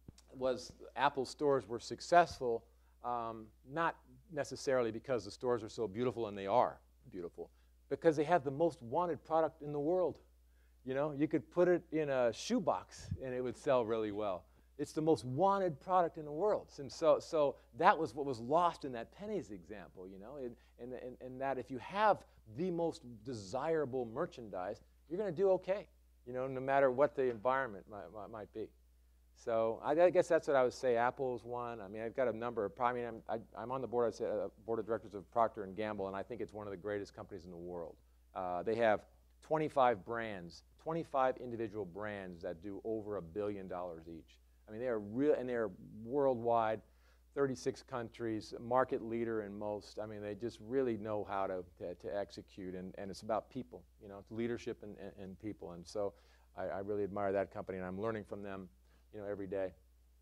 was Apple stores were successful, um, not necessarily because the stores are so beautiful, and they are beautiful, because they have the most wanted product in the world. You know, you could put it in a shoebox and it would sell really well. It's the most wanted product in the world. And so, so that was what was lost in that pennies example, you know, and, and, and, and that if you have the most desirable merchandise, you're going to do okay, you know, no matter what the environment might, might, might be. So I, I guess that's what I would say. Apple's one. I mean, I've got a number of, I mean, I'm, I, I'm on the board, I said, uh, board of directors of Procter and Gamble, and I think it's one of the greatest companies in the world. Uh, they have twenty-five brands, twenty-five individual brands that do over a billion dollars each. I mean, they are real, and they're worldwide, thirty-six countries, market leader in most. I mean, they just really know how to, to, to execute, and, and it's about people, you know, it's leadership and, and, and people. And so I, I really admire that company, and I'm learning from them, you know, every day.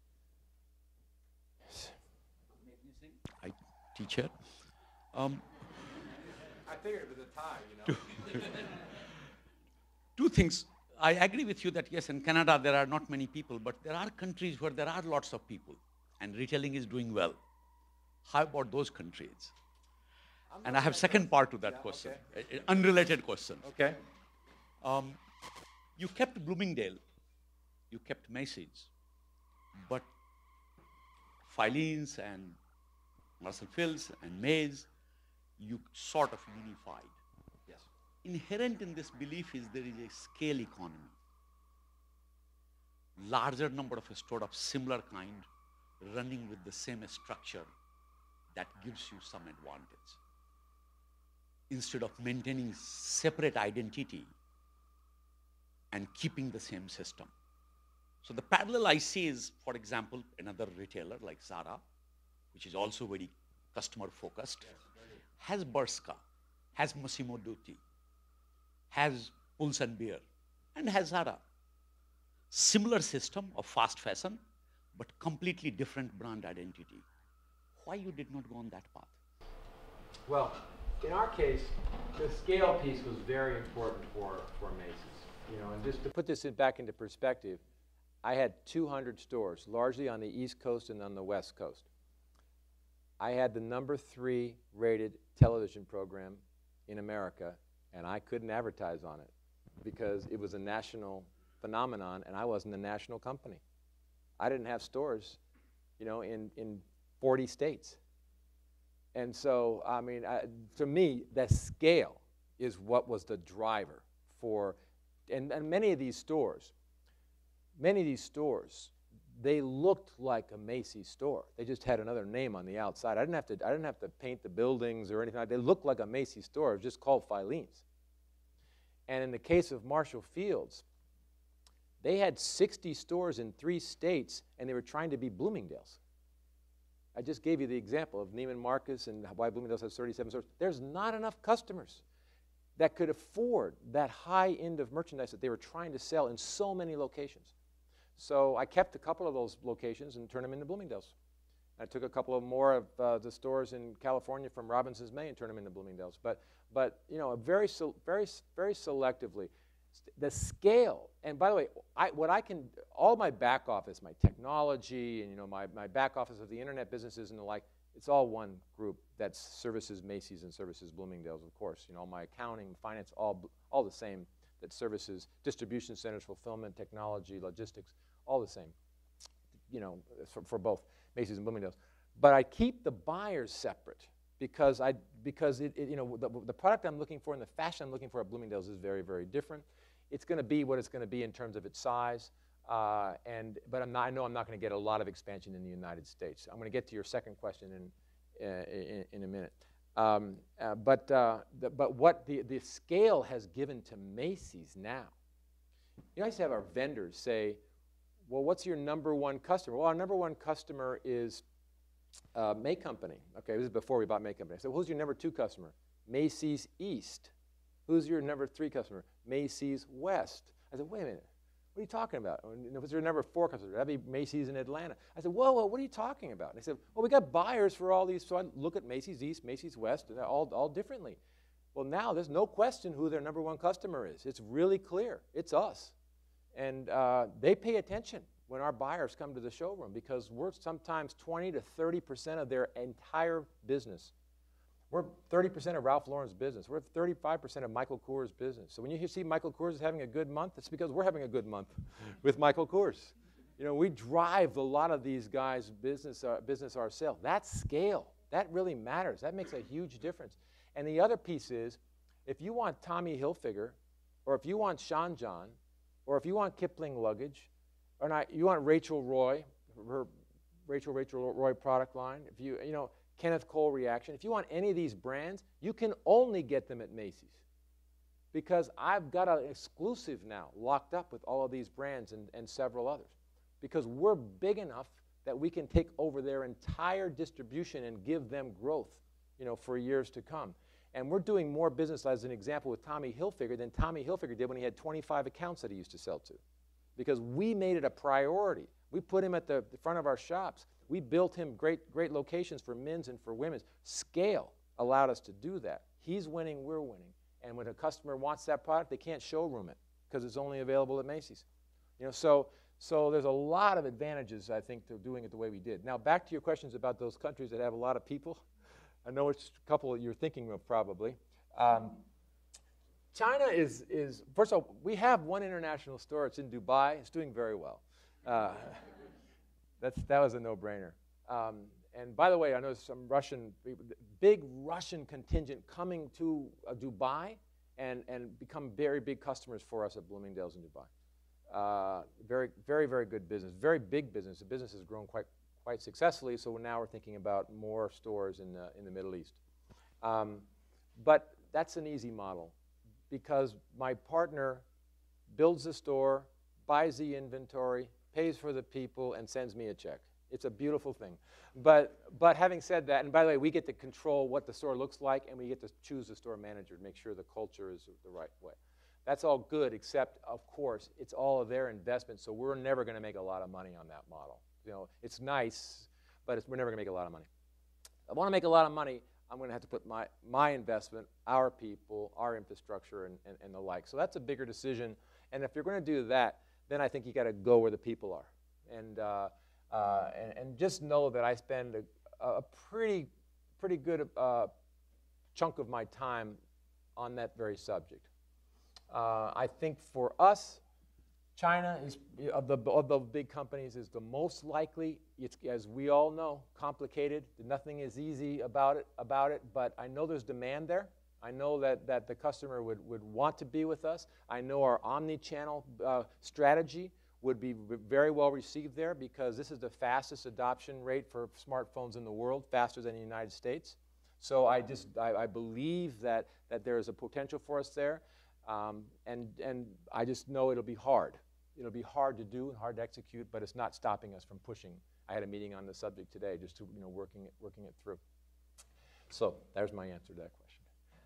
Yes. Hi, teacher. Um, I figured it was a tie, you know. Two things. I agree with you that yes, in Canada there are not many people, but there are countries where there are lots of people, and retailing is doing well. How about those countries? And I have second part to that yeah, question, okay. a, a unrelated question. Okay. Um, you kept Bloomingdale, you kept Macy's, but Filene's and Marcel Fields and Mays, you sort of unified. Yes. Inherent in this belief is there is a scale economy. Larger number of stores of similar kind running with the same structure that gives you some advantage. Instead of maintaining separate identity and keeping the same system. So the parallel I see is, for example, another retailer like Zara, which is also very customer focused, yes, has Bershka, has Massimo Dutti, has Puls and Beer, and has Zara. Similar system of fast fashion, but completely different brand identity. Why you did not go on that path? Well, in our case, the scale piece was very important for, for Macy's. You know, and just to put this in, back into perspective, I had two hundred stores, largely on the East Coast and on the West Coast. I had the number three rated television program in America, and I couldn't advertise on it because it was a national phenomenon, and I wasn't a national company. I didn't have stores, you know, in, in forty states. And so, I mean, I, to me, that scale is what was the driver for, and, and many of these stores, many of these stores they looked like a Macy's store. They just had another name on the outside. I didn't have to, I didn't have to paint the buildings or anything like that. They looked like a Macy's store. It was just called Filene's. And in the case of Marshall Fields, they had sixty stores in three states, and they were trying to be Bloomingdale's. I just gave you the example of Neiman Marcus and why Bloomingdale's has thirty-seven stores. There's not enough customers that could afford that high end of merchandise that they were trying to sell in so many locations. So I kept a couple of those locations and turned them into Bloomingdale's. I took a couple of more of uh, the stores in California from Robinson's May and turned them into Bloomingdale's. But, but you know, very, very, very selectively. The scale, and by the way, I, what I can, all my back office, my technology, and you know, my, my back office of the internet businesses and the like, it's all one group that services Macy's and services Bloomingdale's, of course. You know, my accounting, finance, all, all the same, that services distribution centers, fulfillment, technology, logistics, all the same, you know, for, for both Macy's and Bloomingdale's. But I keep the buyers separate because, I, because it, it, you know, the, the product I'm looking for and the fashion I'm looking for at Bloomingdale's is very, very different. It's going to be what it's going to be in terms of its size, uh, and, but I'm not, I know I'm not going to get a lot of expansion in the United States. I'm going to get to your second question in, uh, in, in a minute. Um, uh, but, uh, the, but what the, the scale has given to Macy's now, you know, I used to have our vendors say, well, what's your number one customer? Well, our number one customer is uh, May Company. Okay, this is before we bought May Company. I said, who's your number two customer? Macy's East. Who's your number three customer? Macy's West. I said, wait a minute, what are you talking about? What's your number four customer? That'd be Macy's in Atlanta. I said, whoa, whoa, what are you talking about? And they said, well, we got buyers for all these. So I look at Macy's East, Macy's West, all, all differently. Well, now there's no question who their number one customer is. It's really clear. It's us. And uh, they pay attention when our buyers come to the showroom because we're sometimes twenty to thirty percent of their entire business. We're thirty percent of Ralph Lauren's business. We're thirty-five percent of Michael Kors' business. So when you see Michael Kors is having a good month, it's because we're having a good month with Michael Kors. You know, we drive a lot of these guys' business, uh, business ourselves. That scale, that really matters. That makes a huge difference. And the other piece is, if you want Tommy Hilfiger, or if you want Sean John, or if you want Kipling luggage, or not, you want Rachel Roy, her Rachel Rachel Roy product line, if you, you know, Kenneth Cole Reaction. If you want any of these brands, you can only get them at Macy's because I've got an exclusive now locked up with all of these brands and, and several others because we're big enough that we can take over their entire distribution and give them growth, you know, for years to come. And we're doing more business, as an example, with Tommy Hilfiger than Tommy Hilfiger did when he had twenty-five accounts that he used to sell to because we made it a priority. We put him at the, the front of our shops. We built him great, great locations for men's and for women's. Scale allowed us to do that. He's winning, we're winning. And when a customer wants that product, they can't showroom it because it's only available at Macy's. You know, so, so there's a lot of advantages, I think, to doing it the way we did. Now, back to your questions about those countries that have a lot of people. I know it's a couple you're thinking of probably. Um, China is, is, first of all, we have one international store. It's in Dubai. It's doing very well. Uh, That's, that was a no-brainer. Um, and by the way, I know some Russian, big Russian contingent coming to uh, Dubai and, and become very big customers for us at Bloomingdale's in Dubai. Uh, very, very, very good business, very big business. The business has grown quite, quite successfully, so now we're thinking about more stores in the, in the Middle East. Um, but that's an easy model because my partner builds the store, buys the inventory, pays for the people, and sends me a check. It's a beautiful thing. But, but having said that, and by the way, we get to control what the store looks like, and we get to choose the store manager to make sure the culture is the right way. That's all good, except, of course, it's all of their investment, so we're never going to make a lot of money on that model. You know, it's nice, but it's, we're never going to make a lot of money. If I want to make a lot of money, I'm going to have to put my, my investment, our people, our infrastructure, and, and, and the like. So that's a bigger decision, and if you're going to do that, then I think you got to go where the people are, and, uh, uh, and and just know that I spend a, a pretty pretty good uh, chunk of my time on that very subject. Uh, I think for us, China is of the of the big companies is the most likely. It's, as we all know, complicated. Nothing is easy about it about it. But I know there's demand there. I know that, that the customer would, would want to be with us. I know our omni-channel uh, strategy would be v- very well received there because this is the fastest adoption rate for smartphones in the world, faster than the United States. So I just, I, I believe that, that there is a potential for us there. Um, and, and I just know it'll be hard. It'll be hard to do and hard to execute, but it's not stopping us from pushing. I had a meeting on the subject today, just to, you know, working it, working it through. So there's my answer to that question.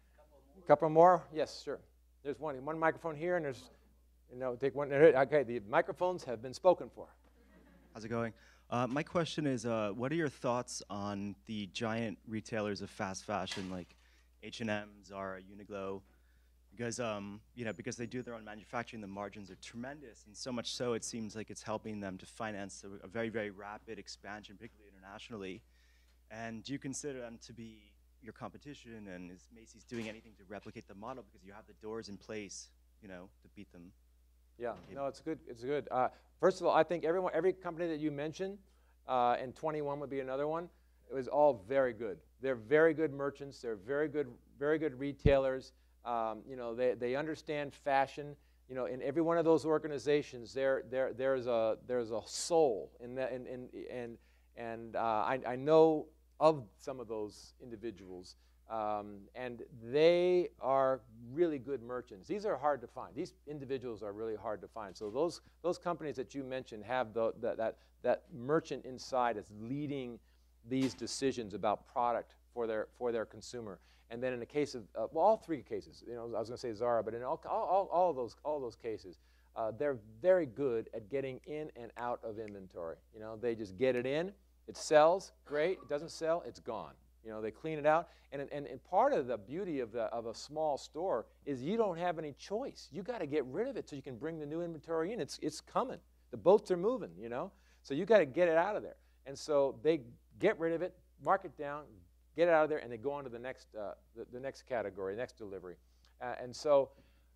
A couple more? Yes, sure. There's one, one microphone here, and there's, you know, take one. Okay, the microphones have been spoken for. How's it going? Uh, my question is, uh, what are your thoughts on the giant retailers of fast fashion like H and M, Zara, Uniqlo? Because um, you know, because they do their own manufacturing, the margins are tremendous, and so much so it seems like it's helping them to finance a, a very, very rapid expansion, particularly internationally. And do you consider them to be your competition? And is Macy's doing anything to replicate the model because you have the doors in place, you know, to beat them? Yeah, no, it's good. It's good. Uh, first of all, I think everyone, every company that you mentioned, uh, and twenty-one would be another one. It was all very good. They're very good merchants. They're very good, very good retailers. Um, you know, they, they understand fashion. You know, in every one of those organizations, there there there's a there's a soul in that, and and and and uh, I I know of some of those individuals, um, and they are really good merchants. These are hard to find. These individuals are really hard to find. So those those companies that you mentioned have the, the that that merchant inside that's leading these decisions about product for their for their consumer. And then in the case of, uh, well, all three cases, you know, I was going to say Zara, but in all, all, all, of those, all those cases, uh, they're very good at getting in and out of inventory. You know, they just get it in, it sells, great, it doesn't sell, it's gone. You know, they clean it out. And, and, and part of the beauty of, the, of a small store is you don't have any choice. You got to get rid of it so you can bring the new inventory in. It's, it's coming. The boats are moving, you know. So you got to get it out of there. And so they get rid of it, mark it down, get it out of there, and they go on to the next, uh, the, the next category, next delivery. Uh, and so,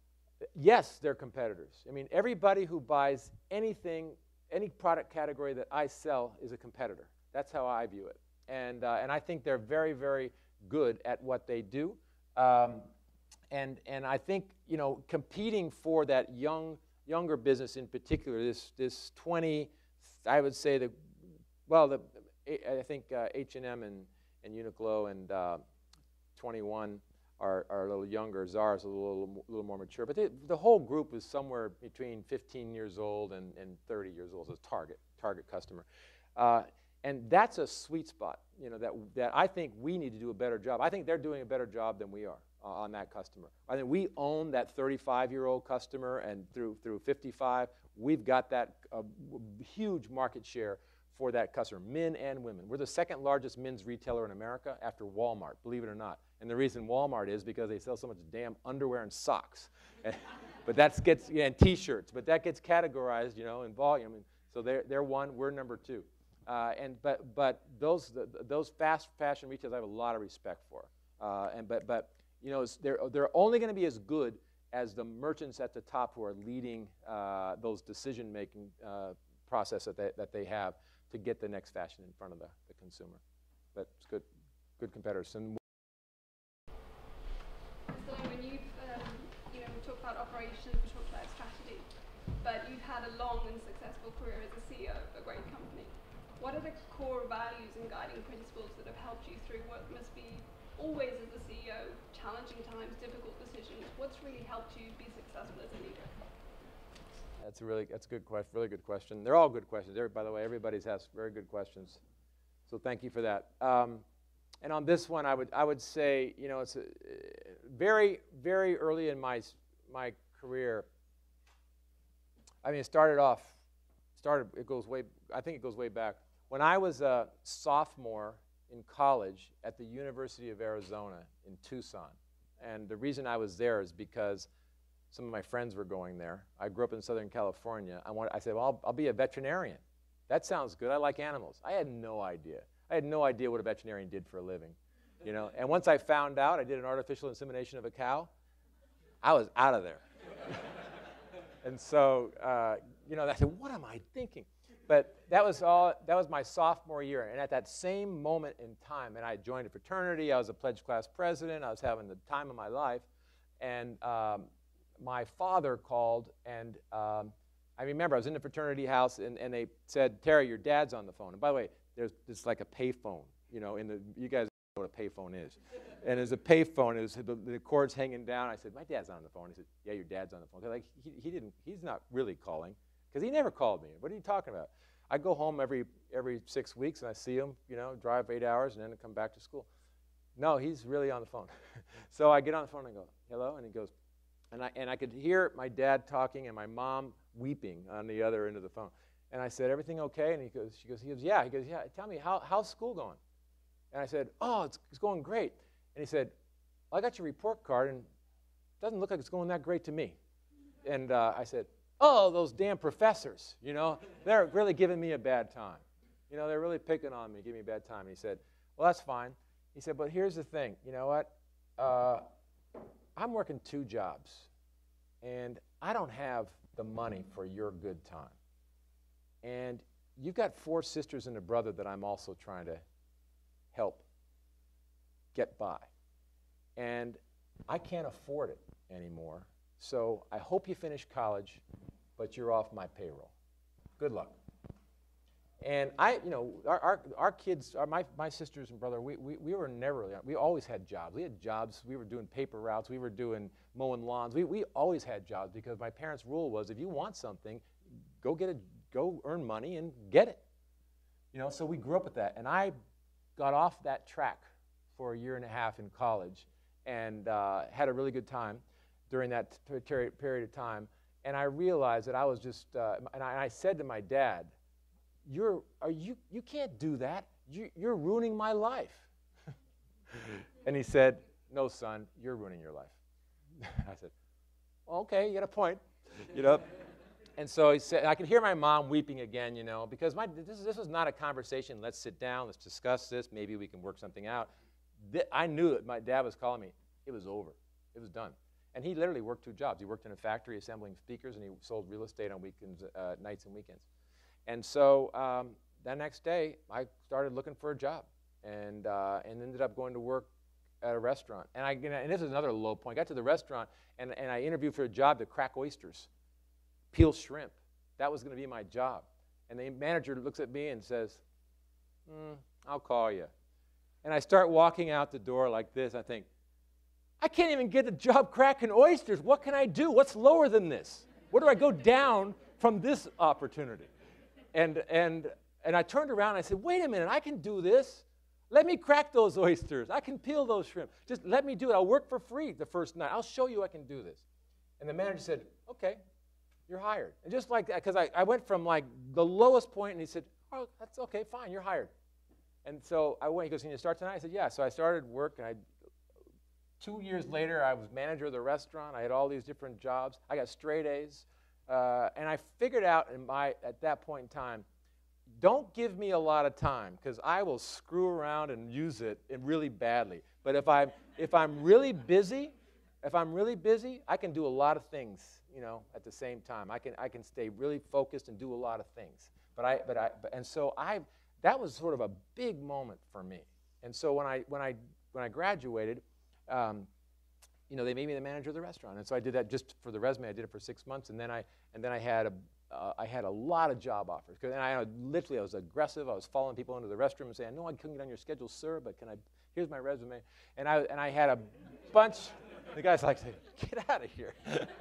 yes, they're competitors. I mean, everybody who buys anything, any product category that I sell is a competitor. That's how I view it. And, uh, and I think they're very, very good at what they do. Um, and, and I think, you know, competing for that young, younger business in particular, this, this twenty, I would say, the, well, the, I think uh, H and M and and Uniqlo and uh, twenty-one are, are a little younger. Zara's a little, little more mature. But they, the whole group is somewhere between fifteen years old and, and thirty years old as a target, target customer. Uh, and that's a sweet spot, you know, that, that I think we need to do a better job. I think they're doing a better job than we are uh, on that customer. I think we own that thirty-five-year-old customer, and through, through fifty-five, we've got that uh, huge market share for that customer, men and women. We're the second largest men's retailer in America after Walmart, believe it or not. And the reason Walmart is because they sell so much damn underwear and socks. But that gets, yeah, and T-shirts, but that gets categorized, you know, in volume. And so they're, they're one, we're number two. Uh, and, but, but those, the, those fast fashion retailers I have a lot of respect for. Uh, and, but, but, you know, they're, they're only going to be as good as the merchants at the top who are leading uh, those decision-making uh, process that they, that they have to get the next fashion in front of the, the consumer. But it's good, good competitors. And so when you've, um, you know, we talked about operations, we talked about strategy, but you've had a long and successful career as a C E O of a great company. What are the core values and guiding principles that have helped you through what must be always, as a C E O, challenging times, difficult decisions? What's really helped you be successful as a leader? That's a really, that's a good question, really good question. They're all good questions. Every, by the way, everybody's has very good questions. So thank you for that. Um, and on this one, I would, I would say, you know, it's a, very, very early in my, my career. I mean, it started off, started, it goes way, I think it goes way back. When I was a sophomore in college at the University of Arizona in Tucson, and the reason I was there is because some of my friends were going there. I grew up in Southern California. I, wanted, I said, well, I'll, I'll be a veterinarian. That sounds good. I like animals. I had no idea. I had no idea what a veterinarian did for a living. You know? And once I found out I did an artificial insemination of a cow, I was out of there. And so, uh, you know, I said, what am I thinking? But that was all, that was my sophomore year. And at that same moment in time, and I joined a fraternity, I was a pledge class president, I was having the time of my life. And um, my father called and um, I remember I was in the fraternity house, and, and they said, Terry, your dad's on the phone. And by the way, there's it's like a pay phone. You know, in the, you guys know what a pay phone is. And there's a pay phone. It was, the, the cord's hanging down. I said, my dad's on the phone. He said, yeah, your dad's on the phone. Like, he, he didn't, he's not really calling, because he never called me. What are you talking about? I go home every, every six weeks, and I see him, you know, drive eight hours, and then come back to school. No, he's really on the phone. So I get on the phone and I go, hello? And he goes, and I, and I could hear my dad talking and my mom weeping on the other end of the phone. And I said, everything okay? And he goes, she goes, he goes, yeah. He goes, yeah, tell me, how, how's school going? And I said, oh, it's, it's going great. And he said, well, I got your report card, and it doesn't look like it's going that great to me. And uh, I said, oh, those damn professors, you know, they're really giving me a bad time. You know, they're really picking on me, giving me a bad time. And he said, well, that's fine. He said, but here's the thing. You know what? Uh, I'm working two jobs, and I don't have the money for your good time. And you've got four sisters and a brother that I'm also trying to help get by. And I can't afford it anymore. So I hope you finish college, but you're off my payroll. Good luck. And I, you know, our, our, our kids, our, my, my sisters and brother, we, we, we were never really, we always had jobs. We had jobs, we were doing paper routes, we were doing mowing lawns. We, we always had jobs because my parents' rule was if you want something, go get a, go earn money and get it. You know, so we grew up with that. And I got off that track for a year and a half in college and uh, had a really good time during that period of time. And I realized that I was just, uh, and, I, and I said to my dad, You're, are you, you can't do that. You, you're ruining my life. And he said, no, son, you're ruining your life. I said, well, okay, you got a point. You know? And so he said, I could hear my mom weeping again, you know, because my, this, this was not a conversation. Let's sit down, let's discuss this. Maybe we can work something out. Th I knew that my dad was calling me. It was over. It was done. And he literally worked two jobs. He worked in a factory assembling speakers, and he sold real estate on weekends, uh, nights and weekends. And so um, that next day, I started looking for a job, and uh, and ended up going to work at a restaurant. And I and this is another low point. I got to the restaurant, and, and I interviewed for a job to crack oysters, peel shrimp. That was going to be my job. And the manager looks at me and says, mm, I'll call you. And I start walking out the door like this. I think, I can't even get a job cracking oysters. What can I do? What's lower than this? Where do I go down from this opportunity? And, and, and I turned around and I said, wait a minute, I can do this. Let me crack those oysters. I can peel those shrimp. Just let me do it. I'll work for free the first night. I'll show you I can do this. And the manager said, okay, you're hired. And just like that, because I, I went from like the lowest point, and he said, oh, that's okay, fine, you're hired. And so I went, he goes, can you start tonight? I said, yeah. So I started work, and I, two years later, I was manager of the restaurant. I had all these different jobs. I got straight A's. Uh, and I figured out in my, at that point in time, don't give me a lot of time, because I will screw around and use it and really badly. But if I'm, if I'm really busy, if I'm really busy, I can do a lot of things, you know, at the same time. I can, I can stay really focused and do a lot of things. But I, but I, but, and so I, that was sort of a big moment for me. And so when I, when I, when I graduated, um, you know, they made me the manager of the restaurant, and so I did that just for the resume. I did it for six months, and then I and then I had a uh, I had a lot of job offers. And I literally I was aggressive. I was following people into the restroom and saying, "No, I couldn't get on your schedule, sir, but can I? Here's my resume." And I and I had a bunch. The guy's like, "Get out of here."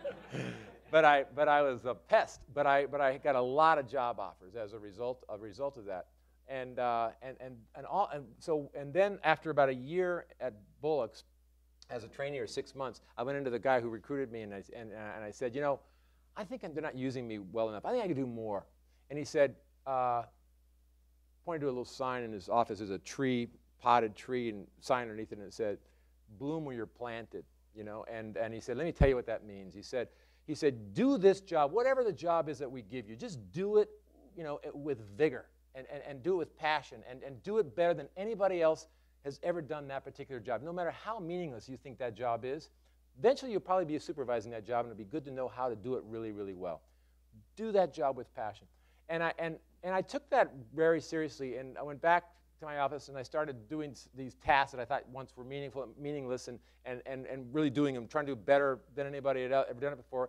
but I but I was a pest. But I but I got a lot of job offers as a result a result of that. And uh, and and and all and so and then after about a year at Bullock's, as a trainee, or six months, I went into the guy who recruited me, and I, and, and I said, you know, I think they're not using me well enough. I think I could do more. And he said, uh, pointed to a little sign in his office. There's a tree, potted tree, and sign underneath it, and it said, bloom where you're planted, you know. And, and he said, let me tell you what that means. He said, he said, do this job, whatever the job is that we give you, just do it, you know, with vigor, and, and, and do it with passion, and, and do it better than anybody else has ever done that particular job. No matter how meaningless you think that job is, eventually you'll probably be supervising that job, and it'll be good to know how to do it really, really well. Do that job with passion. And I, and, and I took that very seriously, and I went back to my office, and I started doing these tasks that I thought once were meaningful, meaningless, and, and, and, and really doing them, trying to do better than anybody had ever done it before.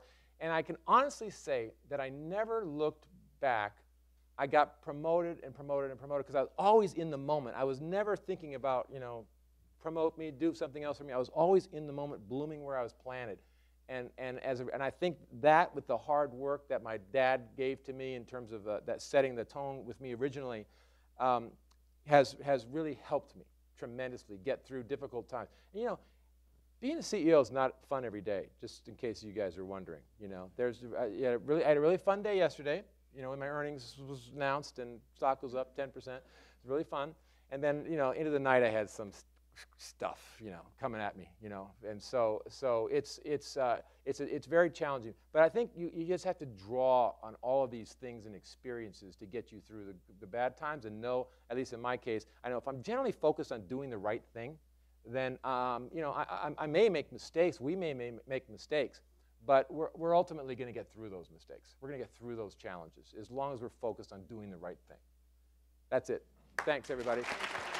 And I can honestly say that I never looked back. I got promoted and promoted and promoted because I was always in the moment. I was never thinking about, you know, promote me, do something else for me. I was always in the moment, blooming where I was planted. And, and, as a, and I think that with the hard work that my dad gave to me in terms of uh, that setting the tone with me originally um, has, has really helped me tremendously get through difficult times. And, you know, being a C E O is not fun every day, just in case you guys are wondering. You know, there's, uh, yeah, really, I had a really fun day yesterday. You know, when my earnings was announced and stock was up ten percent. It was really fun. And then, you know, into the night I had some st stuff, you know, coming at me, you know. And so, so it's, it's, uh, it's, a, it's very challenging. But I think you, you just have to draw on all of these things and experiences to get you through the, the bad times and know, at least in my case, I know if I'm generally focused on doing the right thing, then, um, you know, I, I, I may make mistakes. We may, may make mistakes. But we're, we're ultimately going to get through those mistakes. We're going to get through those challenges as long as we're focused on doing the right thing. That's it. Thanks, everybody.